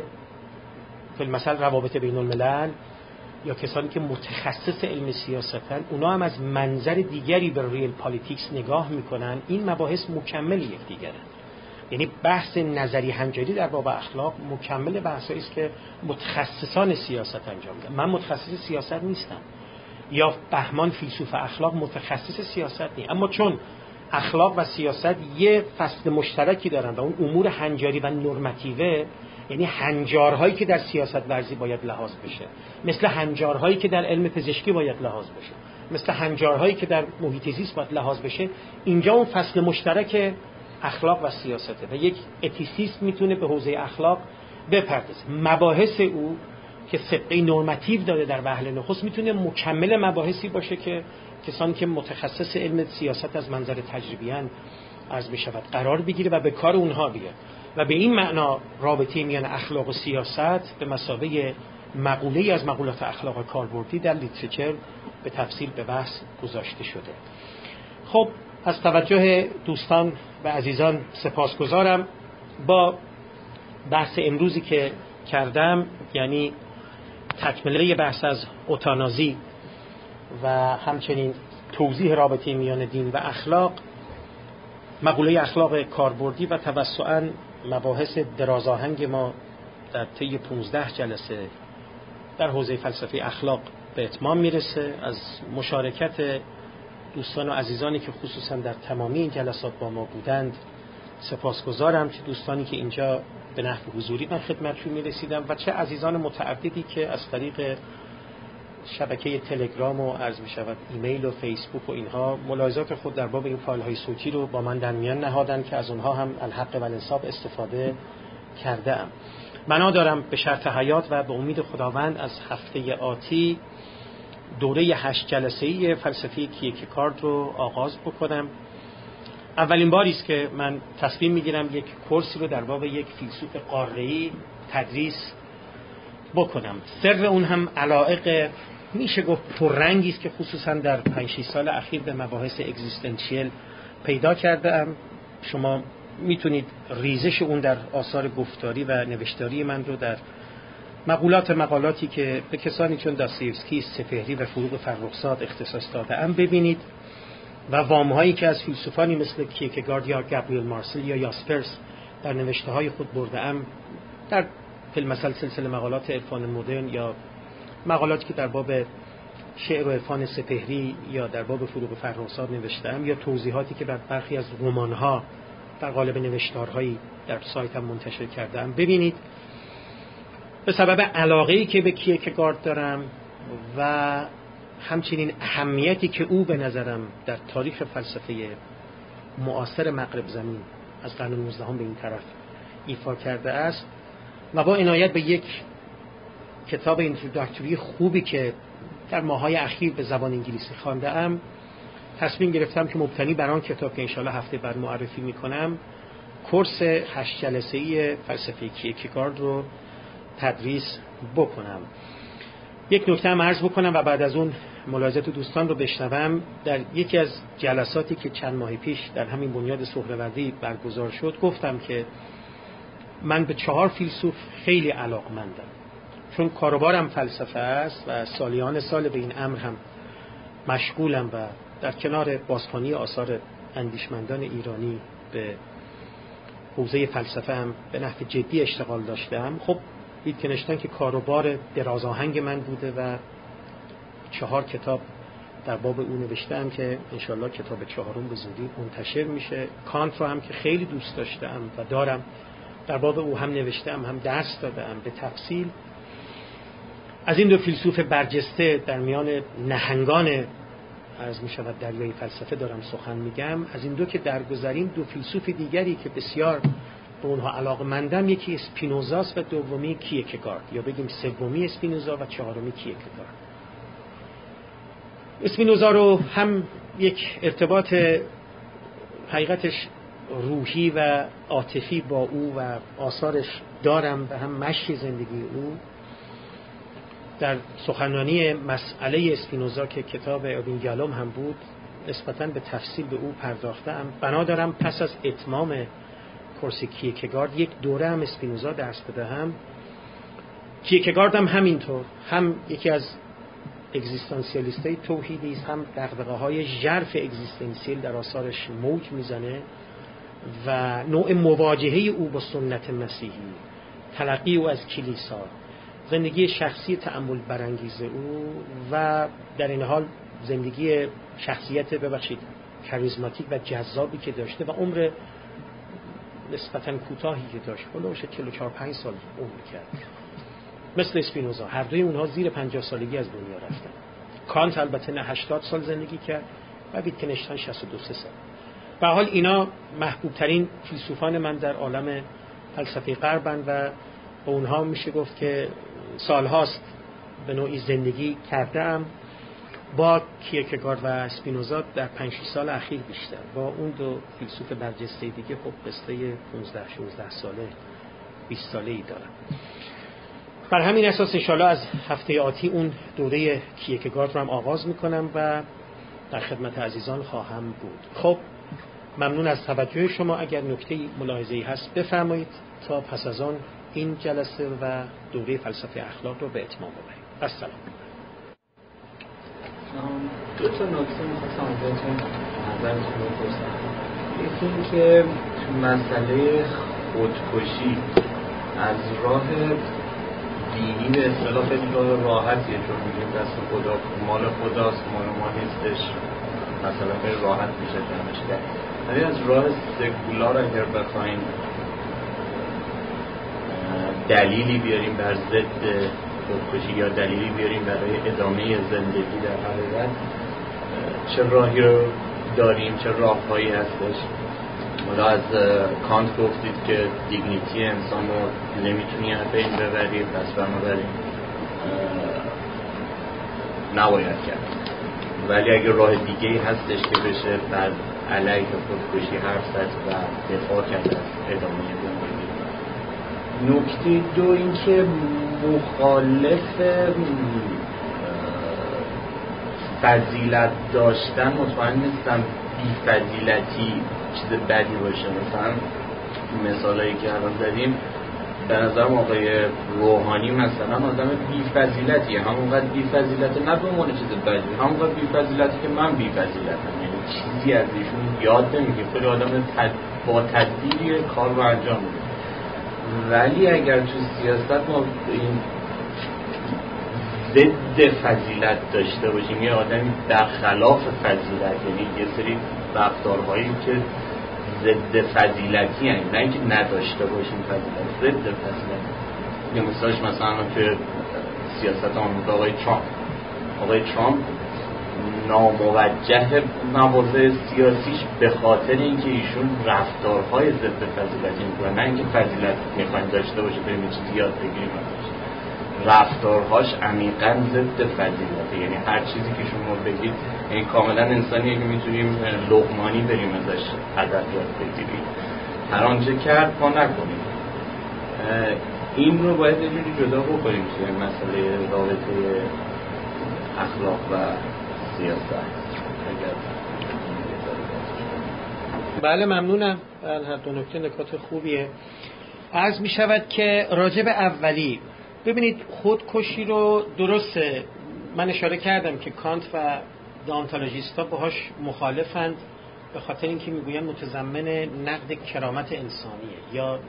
مثلا روابط بین الملل یا کسانی که متخصص علم سیاستن اونا هم از منظر دیگری به ریل پالیتیکس نگاه میکنن. این مباحث مکمل یکدیگرن، یعنی بحث نظری هنجاری در باب اخلاق مکمل بحثایی است که متخصصان سیاست انجام میدن. من متخصص سیاست نیستم یا بهمان فیلسوف اخلاق متخصص سیاست نیست، اما چون اخلاق و سیاست یه فصل مشترکی دارن و اون امور هنجاری و نورماتیوه، یعنی هنجارهایی که در سیاست ورزی باید لحاظ بشه، مثل هنجارهایی که در علم پزشکی باید لحاظ بشه، مثل هنجارهایی که در محیط زیست باید لحاظ بشه، اینجا اون فصل مشترک اخلاق و سیاسته و یک اتیسیست میتونه به حوزه اخلاق بپردازه. مباحث او که سبقه نورماتیو داره در وهله نخست میتونه مکمل مباحثی باشه که کسانی که متخصص علم سیاست از منظر تجربیان عرض بشود قرار بگیره و به کار اونها بیاد و به این معنا رابطه میان اخلاق و سیاست به مثابه مقوله از مقولات اخلاق کاربردی در لیترچر به تفصیل به بحث گذاشته شده. خب از توجه دوستان و عزیزان سپاسگزارم. با بحث امروزی که کردم، یعنی تکمله بحث از اوتانازی و همچنین توضیح رابطه میان دین و اخلاق، مقوله اخلاق کاربردی و توسعاً مباحث درازآهنگ ما در طی 15 جلسه در حوزه فلسفه اخلاق به اتمام میرسه. از مشارکت دوستان و عزیزانی که خصوصا در تمامی این جلسات با ما بودند سپاسگزارم، چه دوستانی که اینجا به نحو حضوری من خدمتشون میرسیدم و چه عزیزان متعددی که از طریق شبکه تلگرام و عرض می شود ایمیل و فیسبوک و اینها ملاحظات خود در باب این فایل های صوتی رو با من در میان نهادن که از اونها هم الحق و الانصاف استفاده کردم. بنا دارم به شرط حیات و به امید خداوند از هفته آتی دوره 8 جلسه‌ای فلسفه کیرکگارد رو آغاز بکنم. اولین باری است که من تصمیم میگیرم یک کورسی رو در باب یک فیلسوف قاره‌ای تدریس بکنم. سر اون هم علایق میشه گفت پررنگی است که خصوصا در 5-6 سال اخیر به مباحث اگزیستانسیل پیدا کردم. شما میتونید ریزش اون در آثار گفتاری و نوشتاری من رو در مقالاتی که به کسانی چون داستایوفسکی، سپهری و فروغ فرخزاد اختصاص داده‌ام ببینید و وام‌هایی که از فیلسوفانی مثل کیرکگارد یا گابریل مارسل یا یاسپرس در نوشته‌های خود برده‌ام، در مثلا سلسله مقالات عرفان مدرن یا مقالاتی که در باب شعر و عرفان سپهری یا در باب فروغ فرخزاد نوشته‌ام یا توضیحاتی که بر برخی از رمان‌ها در قالب نوشتارهایی در سایتم منتشر کرده‌ام ببینید. به سبب علاقه‌ای که به کیرکگارد دارم و همچنین اهمیتی که او به نظرم در تاریخ فلسفه معاصر مغرب زمین از قرن 19 به این طرف ایفا کرده است و با عنایت به یک کتاب اینتروداکتوری خوبی که در ماه‌های اخیر به زبان انگلیسی خوانده‌ام، تصمیم گرفتم که مبتنی بر آن کتاب که انشاءالله هفته بعد معرفی می‌کنم کورس 8 جلسه‌ای فلسفه کیرکگارد رو تدریس بکنم. یک نکته هم عرض بکنم و بعد از اون ملاحظات دوستان رو بشنوم. در یکی از جلساتی که چند ماه پیش در همین بنیاد سهروردی برگزار شد گفتم که من به 4 فیلسوف خیلی علاقمندم، چون کاروبارم فلسفه است و سالیان سال به این امر هم مشغولم و در کنار بازخوانی آثار اندیشمندان ایرانی به حوزه فلسفه هم به نحو جدی اشتغال داشتم. خب ویتکنشتاین که کاروبار درازآهنگ من بوده و 4 کتاب در باب او نوشتم که انشالله کتاب 4م به زودی منتشر میشه. کانت رو هم که خیلی دوست داشتم و دارم، در باب او هم نوشتم هم درس دادم به تفصیل. از این 2 فیلسوف برجسته در میان نهنگان عرض می شود دریای فلسفه دارم سخن میگم. از این 2 که درگذریم 2 فیلسوف دیگری که بسیار به اونها علاقه‌مندم، یکی اسپینوزاست و دومی کیرکگارد، یا بگیم سومی اسپینوزا و 4می کیرکگارد. اسپینوزا رو هم یک ارتباط حقیقتش روحی و عاطفی با او و آثارش دارم و هم مشی زندگی او. در سخنرانی مسئله اسپینوزا که کتاب ابن گالوم هم بود نسبتاً به تفصیل به او پرداختم. بنا دارم پس از اتمام کورس کیرکگارد یک دوره هم اسپینوزا درس بدهم. کیرکگارد هم همینطور، هم یکی از اگزیستانسیالیستای توحیدی است، هم دغدغه‌های ژرف اگزیستانسیل در آثارش موج میزنه و نوع مواجهه او با سنت مسیحی، تلقی او از کلیسا، زندگی شخصی تأمل برانگیز او و در این حال زندگی شخصیت کاریزماتیک و جذابی که داشته و عمر نسبتاً کوتاهی که داشت، هلوش 44-5 سال عمر کرد. مثل اسپینوزا هر دوی اونها زیر 50 سالگی از دنیا رفتن. کانت البته نه 80 سال زندگی کرد و ویتکنشتاین 62 سال. به حال اینا محبوب ترین فیلسوفان من در عالم فلسفه غربند و با اونها میشه گفت که سالهاست به نوعی زندگی کردم. با کیرکگارد و اسپینوزا در 5-6 سال اخیر بیشتر. با اون 2 فیلسوف برجسته دیگه خب قصه 15-16 ساله 20 ساله‌ای دارم. بر همین اساس انشاءالله از هفته آتی اون دوره کیرکگارد رو هم آغاز میکنم و در خدمت عزیزان خواهم بود. خب ممنون از توجه شما. اگر نکته‌ای ملاحظه‌ای هست بفرمایید تا پس از آن این جلسه و دوره فلسفه اخلاق رو به اتمام ببریم. السلام. 2 تا نکته می‌خواستم ازتون نظرتون رو بپرسم. یکی این که تو مسئله خودکشی از راه دینی به اصطلاح خیلی راه راحتیه، چون میگیم دست خدا مال خداست، مال ما نیستش، مثلا خیلی راحت میشه جمعش کرد. ولی از راه سکولار اگر بخوایم دلیلی بیاریم بر ضد خودکشی یا دلیلی بیاریم برای ادامه زندگی در حقیقت چه راهی رو داریم، چه راههایی هستش؟ حالا از کانت گفتید که دیگنیتی انسان رو نمیتونی از بین ببری، پس بنابراین نباید کرد. ولی اگر راه دیگه‌ای هستش که بشه بر علیه خودکشی حرف زد و دفاع کرد از ادامه زندگی، نکته دو این که مخالف فضیلت داشتن مطمئن نیستم بی فضیلتی چیز بدی باشه. مثلا مثالایی که الان داریم به نظرم آقای روحانی مثلا آدم بی فضیلتیه، همونقدر بی فضیلته نه به عنوان چیز بدی، همونقدر بی فضیلتی که من بی فضیلتم، یعنی چیزی از ایشون یاد نمیگه، خیلی آدم با تدبیری کار رو انجام میده. ولی اگر تو سیاست ما این ضد فضیلت داشته باشیم، یه آدمی در خلاف فضیلت، یعنی یه سری رفتارهایی که ضد فضیلتی هستند، نه اینکه نداشته باشیم فضیلت، ضد فضیلت. یه مثالش مثلا که سیاست آمریکا آقای ترامپ ناموجه مواضع سیاسیش به خاطر اینکه ایشون رفتارهای ضد فضیلتی میکنن، نه اینکه فضیلت میخوایم داشته باشه بریم چیزی یاد بگیریم. رفتارهاش عمیقاً ضد فضیلته، یعنی هر چیزی که شما بگید یعنی کاملا انسانیه که میتونیم لقمانی بریم ازش ادب یاد بگیریم، هر آنچه کرد ما نکنیم. این رو باید یه جوری جدا بکنیم توی مسئله رابطه اخلاق و سیاست. بله ممنونم. هر دو نکته نکات خوبیه. عرض می شود که راجع به اولی ببینید، خودکشی رو درسته من اشاره کردم که کانت و دانتولوژیستا باهاش مخالفند، به خاطر اینکه میگوین متضمن نقد کرامت انسانیه یا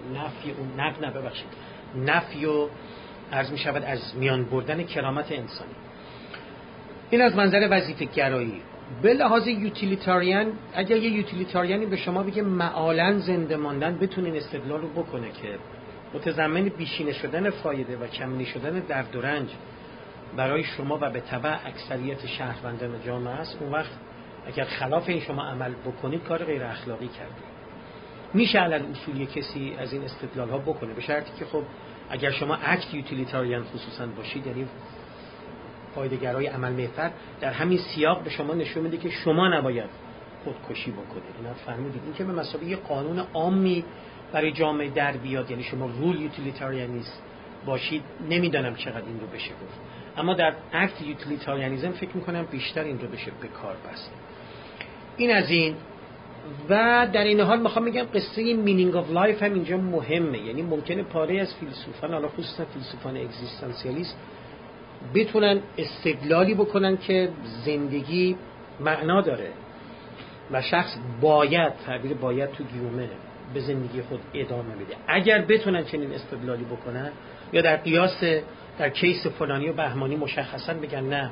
نفی و عرض می شود از میان بردن کرامت انسانی. این از منظر وظیفه گرایی. به لحاظ یوتیلیتاریان، اگر یه یوتیلیتاریانی به شما بگه معالاً زنده ماندن بتونه این استدلال رو بکنه که متضمن بیشینه شدن فایده و کمینه شدن درد و رنج برای شما و به تبع اکثریت شهروندان جامعه است، اون وقت اگر خلاف این شما عمل بکنید کار غیر اخلاقی کردید. میشه علل اصولی کسی از این استدلال ها بکنه، به شرطی که خب اگر شما اکت یوتیلیتاریان خصوصا باشید، یعنی فایده‌گرای عمل محور، در همین سیاق به شما نشون میده که شما نباید خودکشی بکنید. اینا فهمیدید این که به مثابه یه قانون عامی برای جامعه در بیاد، یعنی شما رول یوتیلیتاریانیست باشید، نمیدانم چقدر این رو بشه گفت، اما در اکت یوتیلیتاریانیسم فکر میکنم بیشتر این رو بشه به کار بست. این از این. و در این حال میخوام بگم قصه مینینگ آف لایف هم اینجا مهمه. یعنی ممکنه پاره از فیلسوفان، حالا خصوصا فیلسوفان اگزیستانسیالیست، بتونن استدلالی بکنن که زندگی معنا داره و شخص باید، تعبیر باید تو گیومه، به زندگی خود ادامه بده. اگر بتونن چنین استدلالی بکنن یا در قیاس در کیس فلانی و بهمانی مشخصا بگن نه،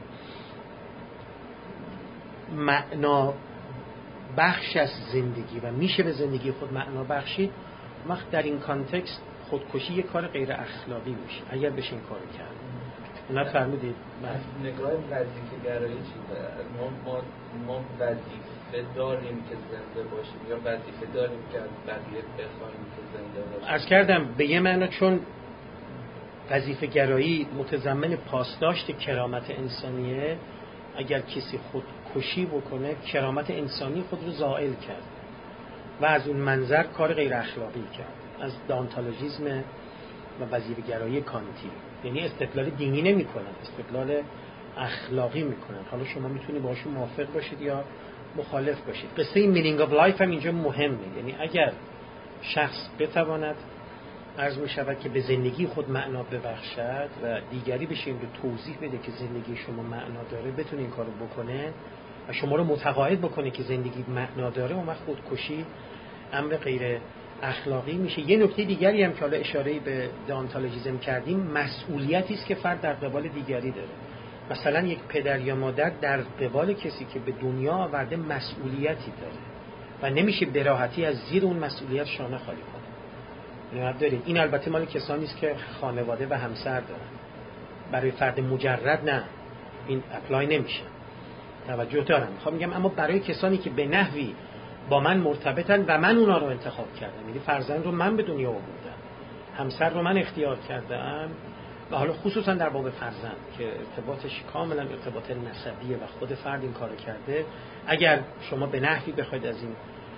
معنا بخش از زندگی و میشه به زندگی خود معنا بخشید، وقت در این کانتکست خودکشی یک کار غیر اخلاقی میشه اگر بشه این کارو کرد. اونا فرمودید نگاه وظیفه گرایی چیه؟ ما وظیفه داریم که زنده باشیم یا وظیفه داریم که از بقیه بخوایم که زنده باشیم؟ عرض کردم به یه معنی چون وظیفه گرایی متضمن پاسداشت کرامت انسانیه، اگر کسی خودکشی بکنه کرامت انسانی خود رو زائل کرد و از اون منظر کار غیر اخلاقی کرد. از دانتولوژیسم و وظیفه گرایی کانتی، یعنی استدلال دینی نمی کنن، استدلال اخلاقی می کنن. حالا شما میتونی باشون موافق باشید یا مخالف باشید. قصه این مینینگ آف لایف هم اینجا مهمه. یعنی اگر شخص بتواند عرض می شود که به زندگی خود معنا ببخشد و دیگری بشه این رو توضیح بده که زندگی شما معنا داره، بتونه این کارو بکنه و شما رو متقاعد بکنه که زندگی معنا داره، اون وقت خودکشی امر غیر اخلاقی میشه. یه نکته دیگری هم که حالا اشاره به دانتولوژیسم کردیم، مسئولیتی است که فرد در قبال دیگری داره. مثلا یک پدر یا مادر در قبال کسی که به دنیا آورده مسئولیتی داره و نمیشه به راحتی از زیر اون مسئولیت شانه خالی کنه. این البته مال کسانی است که خانواده و همسر دارن. برای فرد مجرد نه، این اپلای نمیشه. توجه دارم. میخوام میگم اما برای کسانی که به نحوی با من مرتبطن و من اونا رو انتخاب کردم، یعنی فرزند رو من به دنیا آوردم، همسر رو من اختیار کردم، و حالا خصوصا در باب فرزند که ارتباطش کاملا ارتباط نسبیه و خود فرد این کارو کرده، اگر شما به نحوی بخواید از این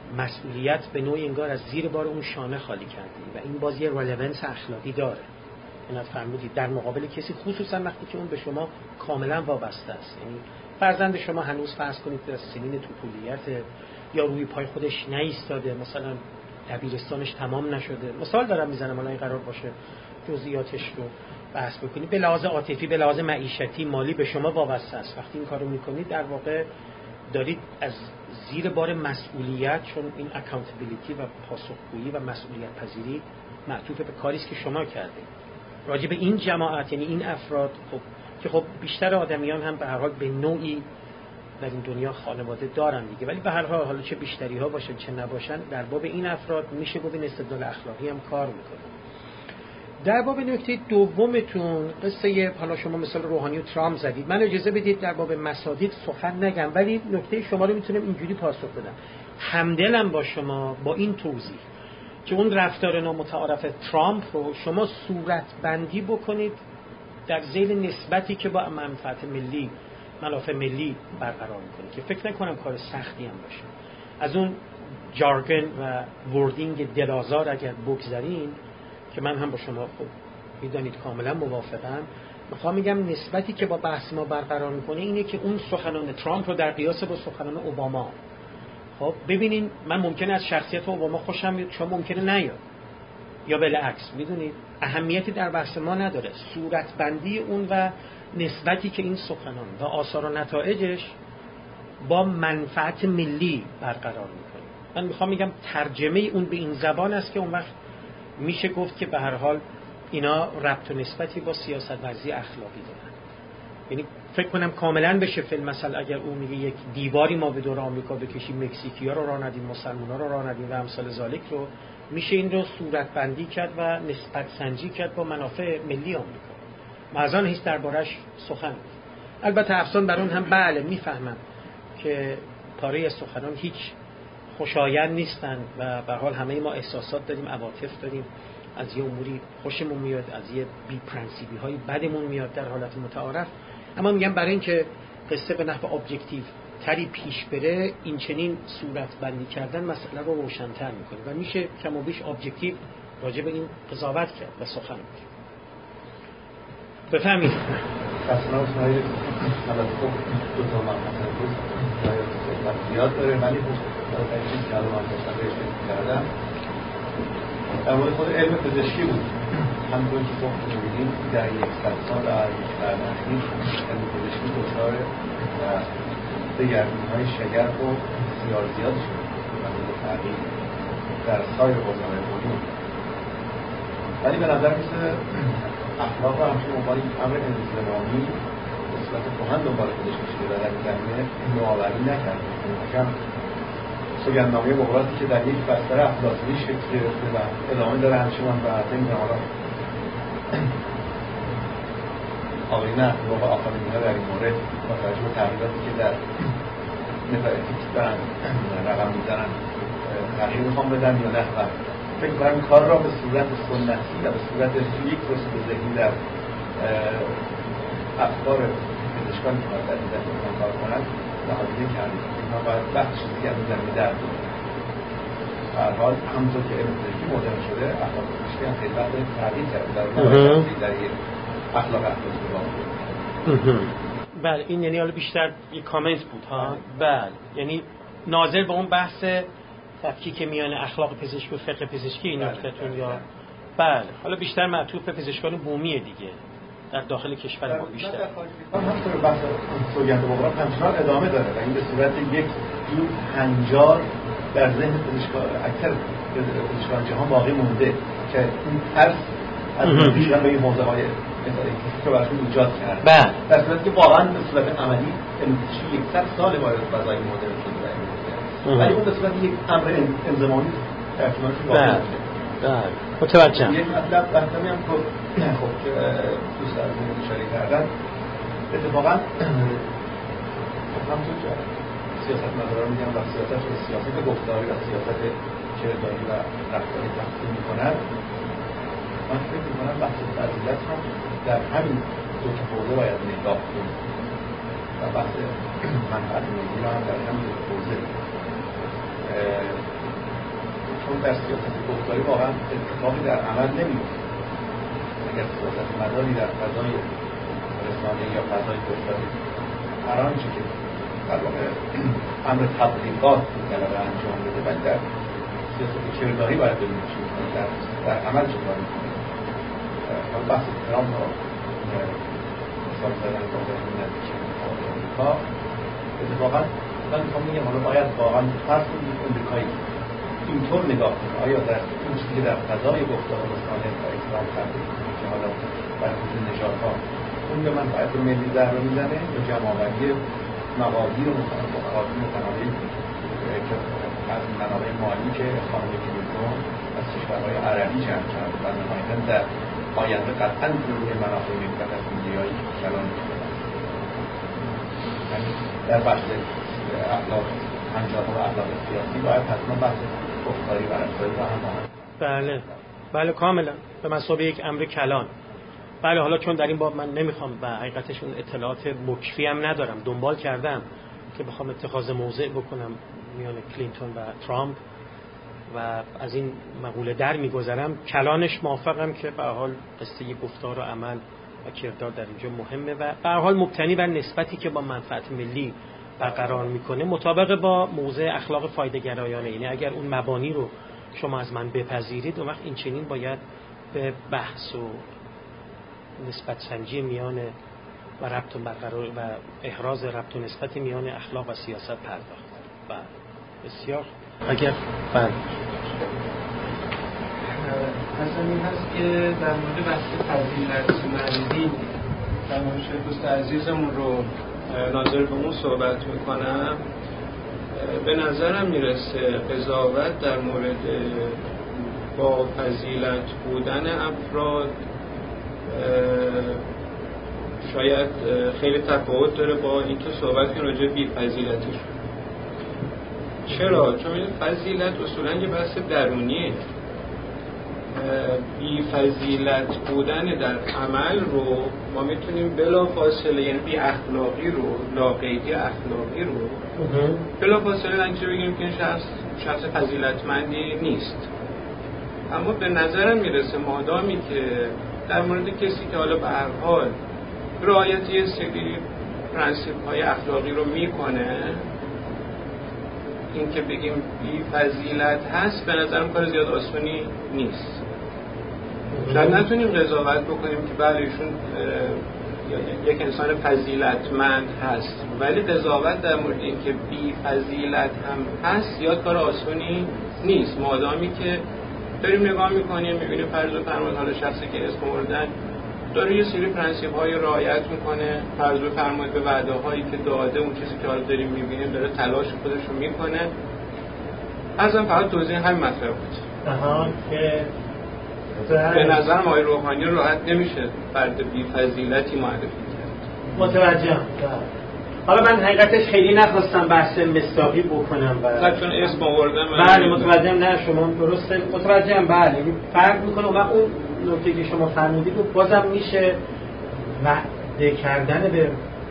مسئولیت به نوعی انگار از زیر بار اون شانه خالی کردیم و این باز یه رلوانس اخلاقی داره. اینا فرمودید در مقابل کسی، خصوصا وقتی که اون به شما کاملا وابسته است. یعنی فرزند شما هنوز فرض کنید در سنین طفولیت یا روی پای خودش نایستاده، مثلا دبیرستانش تمام نشده، مثال دارم میزنم، الان این قرار باشه جزئیاتش رو بحث بکنید، به لحاظ عاطفی به لحاظ معیشتی مالی به شما وابسته است. وقتی این کارو میکنید در واقع دارید از زیر بار مسئولیت، چون این اکانتبیلیتی و پاسخگویی و مسئولیت پذیری معطوف به کاری است که شما کردید راجع به این جماعت، یعنی این افراد، خب بیشتر آدمیان هم به هر حال به نوعی در این دنیا خانواده دارن دیگه، ولی به هر حال حالا چه بیشتری ها باشن چه نباشن، در باب این افراد میشه گفت این استدلال اخلاقی هم کار میکنه. در باب نکته دومتون قصه، حالا شما مثال روحانی و ترامپ زدید، من اجازه بدید در باب مصادیق سخن نگم، ولی نکته شما رو میتونم اینجوری پاسخ بدم. همدلم با شما با این توضیح که اون رفتار نامتعارف ترامپ رو شما صورت بندی بکنید در ذیل نسبتی که با منفعت ملی، منافع ملی برقرار میکنه، که فکر نکنم کار سختی هم باشه. از اون جارگن و وردینگ درازار اگر بگذارین که من هم با شما خب میدانید کاملا موافقم، میخوام میگم نسبتی که با بحث ما برقرار میکنه اینه که اون سخنان ترامپ رو در قیاس با سخنان اوباما، خب ببینین من ممکنه از شخصیت اوباما خوشم بیاد، شما ممکنه نیاد، یا بالعکس. میدونید اهمیتی در بحث ما نداره، صورت بندی اون و نسبتی که این سخنان و آثار و نتایجش با منفعت ملی برقرار میکنه. من میخوام میگم ترجمه اون به این زبان است که اون وقت میشه گفت که به هر حال اینا ربط و نسبتی با سیاست ورزی اخلاقی دارن. یعنی فکر کنم کاملا بشه فیلم مثلا اگر اون میگه یک دیواری ما به دور آمریکا بکشیم، مکزیکی‌ها رو راه ندیم، مسلمان‌ها رو راه ندیم و امثال ذالک رو، میشه این رو صورت بندی کرد و نسبت سنجی کرد با منافع ملی آمریکا. معزان هیچ دربارش سخن بود. البته افسان بر اون هم بله میفهمم که پاره سخنان هیچ خوشایند نیستن و به حال همه ما احساسات داریم، عواطف داریم، از یه اموری خوشمون میاد، از یه بی پرنسیبی های بدمون میاد در حالت متعارف. اما میگم برای اینکه قصه به نحو ابجکتیو تری پیش بره، این چنین صورت بندی کردن مسئله رو روشن‌تر میکنه و میشه کم و بیش ابجکتیو راجع به این قضاوت کرد و سخن گفت. بفهمید اصلا اصلا البته خب دو تا مقصد بود زیاد داره، ولی خب چیزی که الان من داشتم بهش فکر کردم در مورد خود علم پزشکی بود. همونطور که خب می‌بینیم در 100 سال در قرن اخیر علم پزشکی دچار دگرگونی‌های شگرف و بسیار زیاد شد و تغییر در سایر حوزه‌های علوم. ولی به نظر میسه اخلاق رو همچون عنوان یک امر انضمامی به صورت کهن دنبال خودش میشه و در این زمینه نوآوری نکرده. مثلا سوگندنامه بقراطی که در یک بستر افلاطونی شکل گرفته و ادامه داره همچنان و نمیدونم حالا آقایون اخلاق آکادمی‌ها در این مورد با توجه به تغییراتی که در متااتیک دارن رقم میزنن تغییر میخوام بدن یا نه، و فکر کنم این کار را به صورت سنتی و به صورت یک رسوب ذهنی در افکار پزشکانی که در این زمینه کار کنند نهادینه کردیم. اینها باید بخش دیگر از زمینه در بود. به هر حال همونطور که علم پزشکی مدرن شده، اخلاق پزشکی هم خیلی وقت تغییر کرده در یک اخلاق اخلاقی. بله این یعنی حالا بیشتر یک کامنت بود ها. بله یعنی ناظر به اون بحث تفکیک میان اخلاق پزشکی و فقه پزشکی این نکته‌تون یا بله حالا بیشتر معطوف به پزشکان بومیه دیگه در داخل کشور ما بیشتر. همونطور بحث سوگند بقراط همچنان ادامه داره و این به صورت یک جور هنجار در ذهن اکثر پزشکان جهان باقی مونده که این ترس از پیشرفت به این حوزه‌های که براشون ایجاد کرد. در صورتی که واقعا به صورت عملی علم 100 سال وارد فضای مدرن شده، ولی اون به صورت یک امر انضمامی در کنارش واقع بله متوجهم. یک مطلب بحثی هم خب که دوست از این اشاره کردن اتفاقا همونطور که سیاست مداران میگن و سیاست گفتاری و سیاست کرداری و رفتاری تقسیم میکنن، من فکر میکنم بحث فضیلت هم در همین دو تا حوزه باید نگاه کنیم و بحث منفعت ملی رو هم در همین دو حوزه در سیاست گفتاری واقعا اتفاقی در عمل نمیفته. اگر سیاستمداری در فضای رسانه‌ای یا فضای گفتاری هر آنچه که در واقع امر تبلیغات طلب انجام بده و در سیاست کرداری باید ببینیم چی می‌کنه، در عمل چه کار می‌کنه. حالا بحث ترامپ رو مثال زدن با این نزدیکی آمریکا اتفاقا من میخوام بگم حالا باید واقعا فرض کنید امریکایی اینطور نگاه کنه آیا در اون چیزی که در فضای گفتار رسانه و اکرام کرده که حالا بر خصوص نژادها اون به منفعت ملی ضربه میزنه یا جمع‌آوری مقادیر و متنوعی که از منابع مالی که خانم کلینتون از کشورهای عربی جمع کرده و نهایتاً در آینده قطعاً روی منافع ملی و ملیایی کلان می‌کنه. یعنی در بحث اخلاق انجام و اخلاق سیاسی باید حتما بحث گفتاری و رفتاری با هم بله کاملا به مثابه یک امر کلان. بله حالا چون در این باب من نمیخوام و حقیقتش اون اطلاعات مکفی هم ندارم، دنبال کردم که بخوام اتخاذ موضع بکنم میان کلینتون و ترامپ و از این مقوله در میگذرم. کلانش موافقم که به هر حال قصه گفتار و عمل و کردار در اینجا مهمه و به هر حال مبتنی بر نسبتی که با منفعت ملی برقرار میکنه مطابق با موضع اخلاق فایده گرایانه. یعنی اگر اون مبانی رو شما از من بپذیرید اون وقت این چنین باید به بحث و نسبت سنجی میان و ربط و برقرار و احراز ربط و نسبت میان اخلاق و سیاست پرداخت. و بسیار اگر مثلا این هست که در مورد بحث فضیلت‌مندی در مورد دوست عزیزمون رو ناظر به اون صحبت میکنم. به نظرم میرسه قضاوت در مورد با فضیلت بودن افراد شاید خیلی تفاوت داره با اینکه صحبت کنیم راجع به بی‌فضیلتیش. چرا؟ چون فضیلت اصولاً یه بحث درونیه. بی فضیلت بودن در عمل رو ما میتونیم بلا فاصله، یعنی بی اخلاقی رو، لاقیدی اخلاقی رو بلا فاصله نتیجه بگیریم که این شخص فضیلتمندی نیست. اما به نظرم میرسه مادامی که در مورد کسی که حالا به هر حال رعایت یه سری پرنسیپ‌های اخلاقی رو میکنه، این که بگیم بی فضیلت هست به نظرم کار زیاد آسونی نیست. شاید نتونیم قضاوت بکنیم که بله ایشون یک انسان فضیلتمند هست، ولی قضاوت در مورد این که بی فضیلت هم هست زیاد کار آسونی نیست. مادامی که داریم نگاه میکنیم میبینیم فرض بفرمایید حالا شخصی که اسم آوردن داره یه سری پرنسیپ‌های رعایت میکنه، فرض بفرمایید به وعده‌هایی که داده اون چیزی که حالا داریم میبینیم داره تلاش خودش رو میکنه. ازم فقط توضیح همین مطلب بود. که به نظرم آقای روحانی راحت نمیشه فرد بی فضیلتی معرفی کرد. متوجهم. حالا من حقیقتش خیلی نخواستم بحث مصداقی بکنم و چون اسم آوردم. بله متوجهم. نه شما درسته متوجهم. بله فرق میکنه و اون نکته که شما فرمودید و بازم میشه وعده کردن به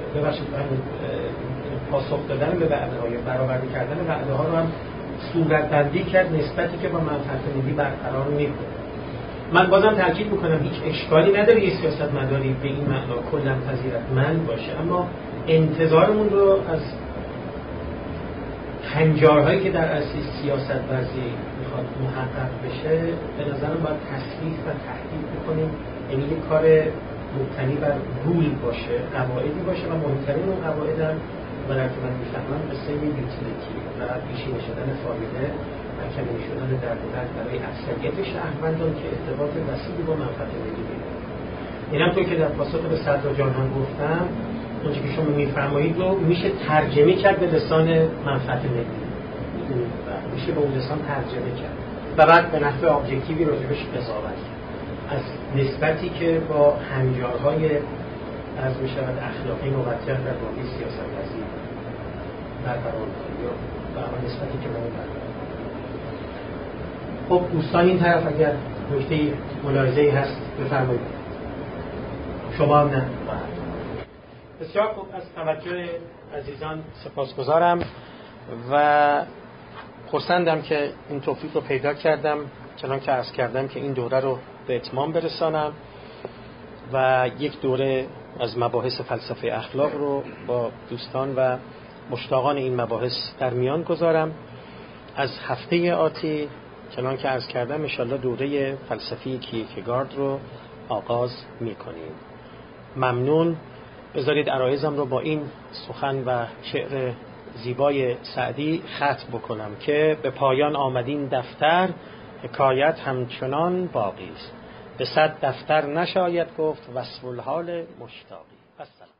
پاسخ دادن به وعده‌های برآورده کردن وعده‌ها رو هم صورت‌بندی کرد نسبتی که با منفعت ملی برقرار میکنه. من بازم تاکید میکنم هیچ اشکالی نداره یه سیاستمداری به این معنا کلاً فضیلتمند باشه، اما انتظارمون رو از هنجارهایی که در اصل سیاست ورزی میخواد محقق بشه به نظرم باید تصحیح و تحقیق بکنیم. یعنی یک کار مبتنی بر رول باشه، قواعدی باشه و مهمترین اون قواعد هم و در که من میفهمم قصه یوتیلیتی و پیشینه شدن فایده و کمی شدن در دولت برای اکثریت شهروندان که ارتباط وسیعی با منفعت ملی داره. اینم تو که در پاسخ به صدر جان هم گفتم اونچه که شما میفرمایید رو میشه ترجمه کرد به لسان منفعت ملی، میشه به اون لسان ترجمه کرد و بعد به نحو ابجکتیوی راجبش قضاوت کرد از نسبتی که با هنجارهای از میشود اخلاقی موجه در واقع سیاست ورزی برقرار کنید یا به نسبتی که با اون برقرار. خب دوستان این طرف اگر نکته ملاحظه‌ای هست بفرمایید. شما هم نه. بسیار خوب، از توجه عزیزان سپاسگزارم و خرسندم که این توفیق رو پیدا کردم، چنان که عرض کردم که این دوره رو به اتمام برسانم و یک دوره از مباحث فلسفه اخلاق رو با دوستان و مشتاقان این مباحث در میان گذارم. از هفته آتی چنان که عرض کردم انشالله دوره فلسفی کیرکگارد رو آغاز میکنیم. ممنون. بذارید عرایزم رو با این سخن و شعر زیبای سعدی ختم بکنم که به پایان آمدین دفتر، حکایت همچنان باقی است. به 100 دفتر نشاید گفت وصف الحال مشتاقی. السلام.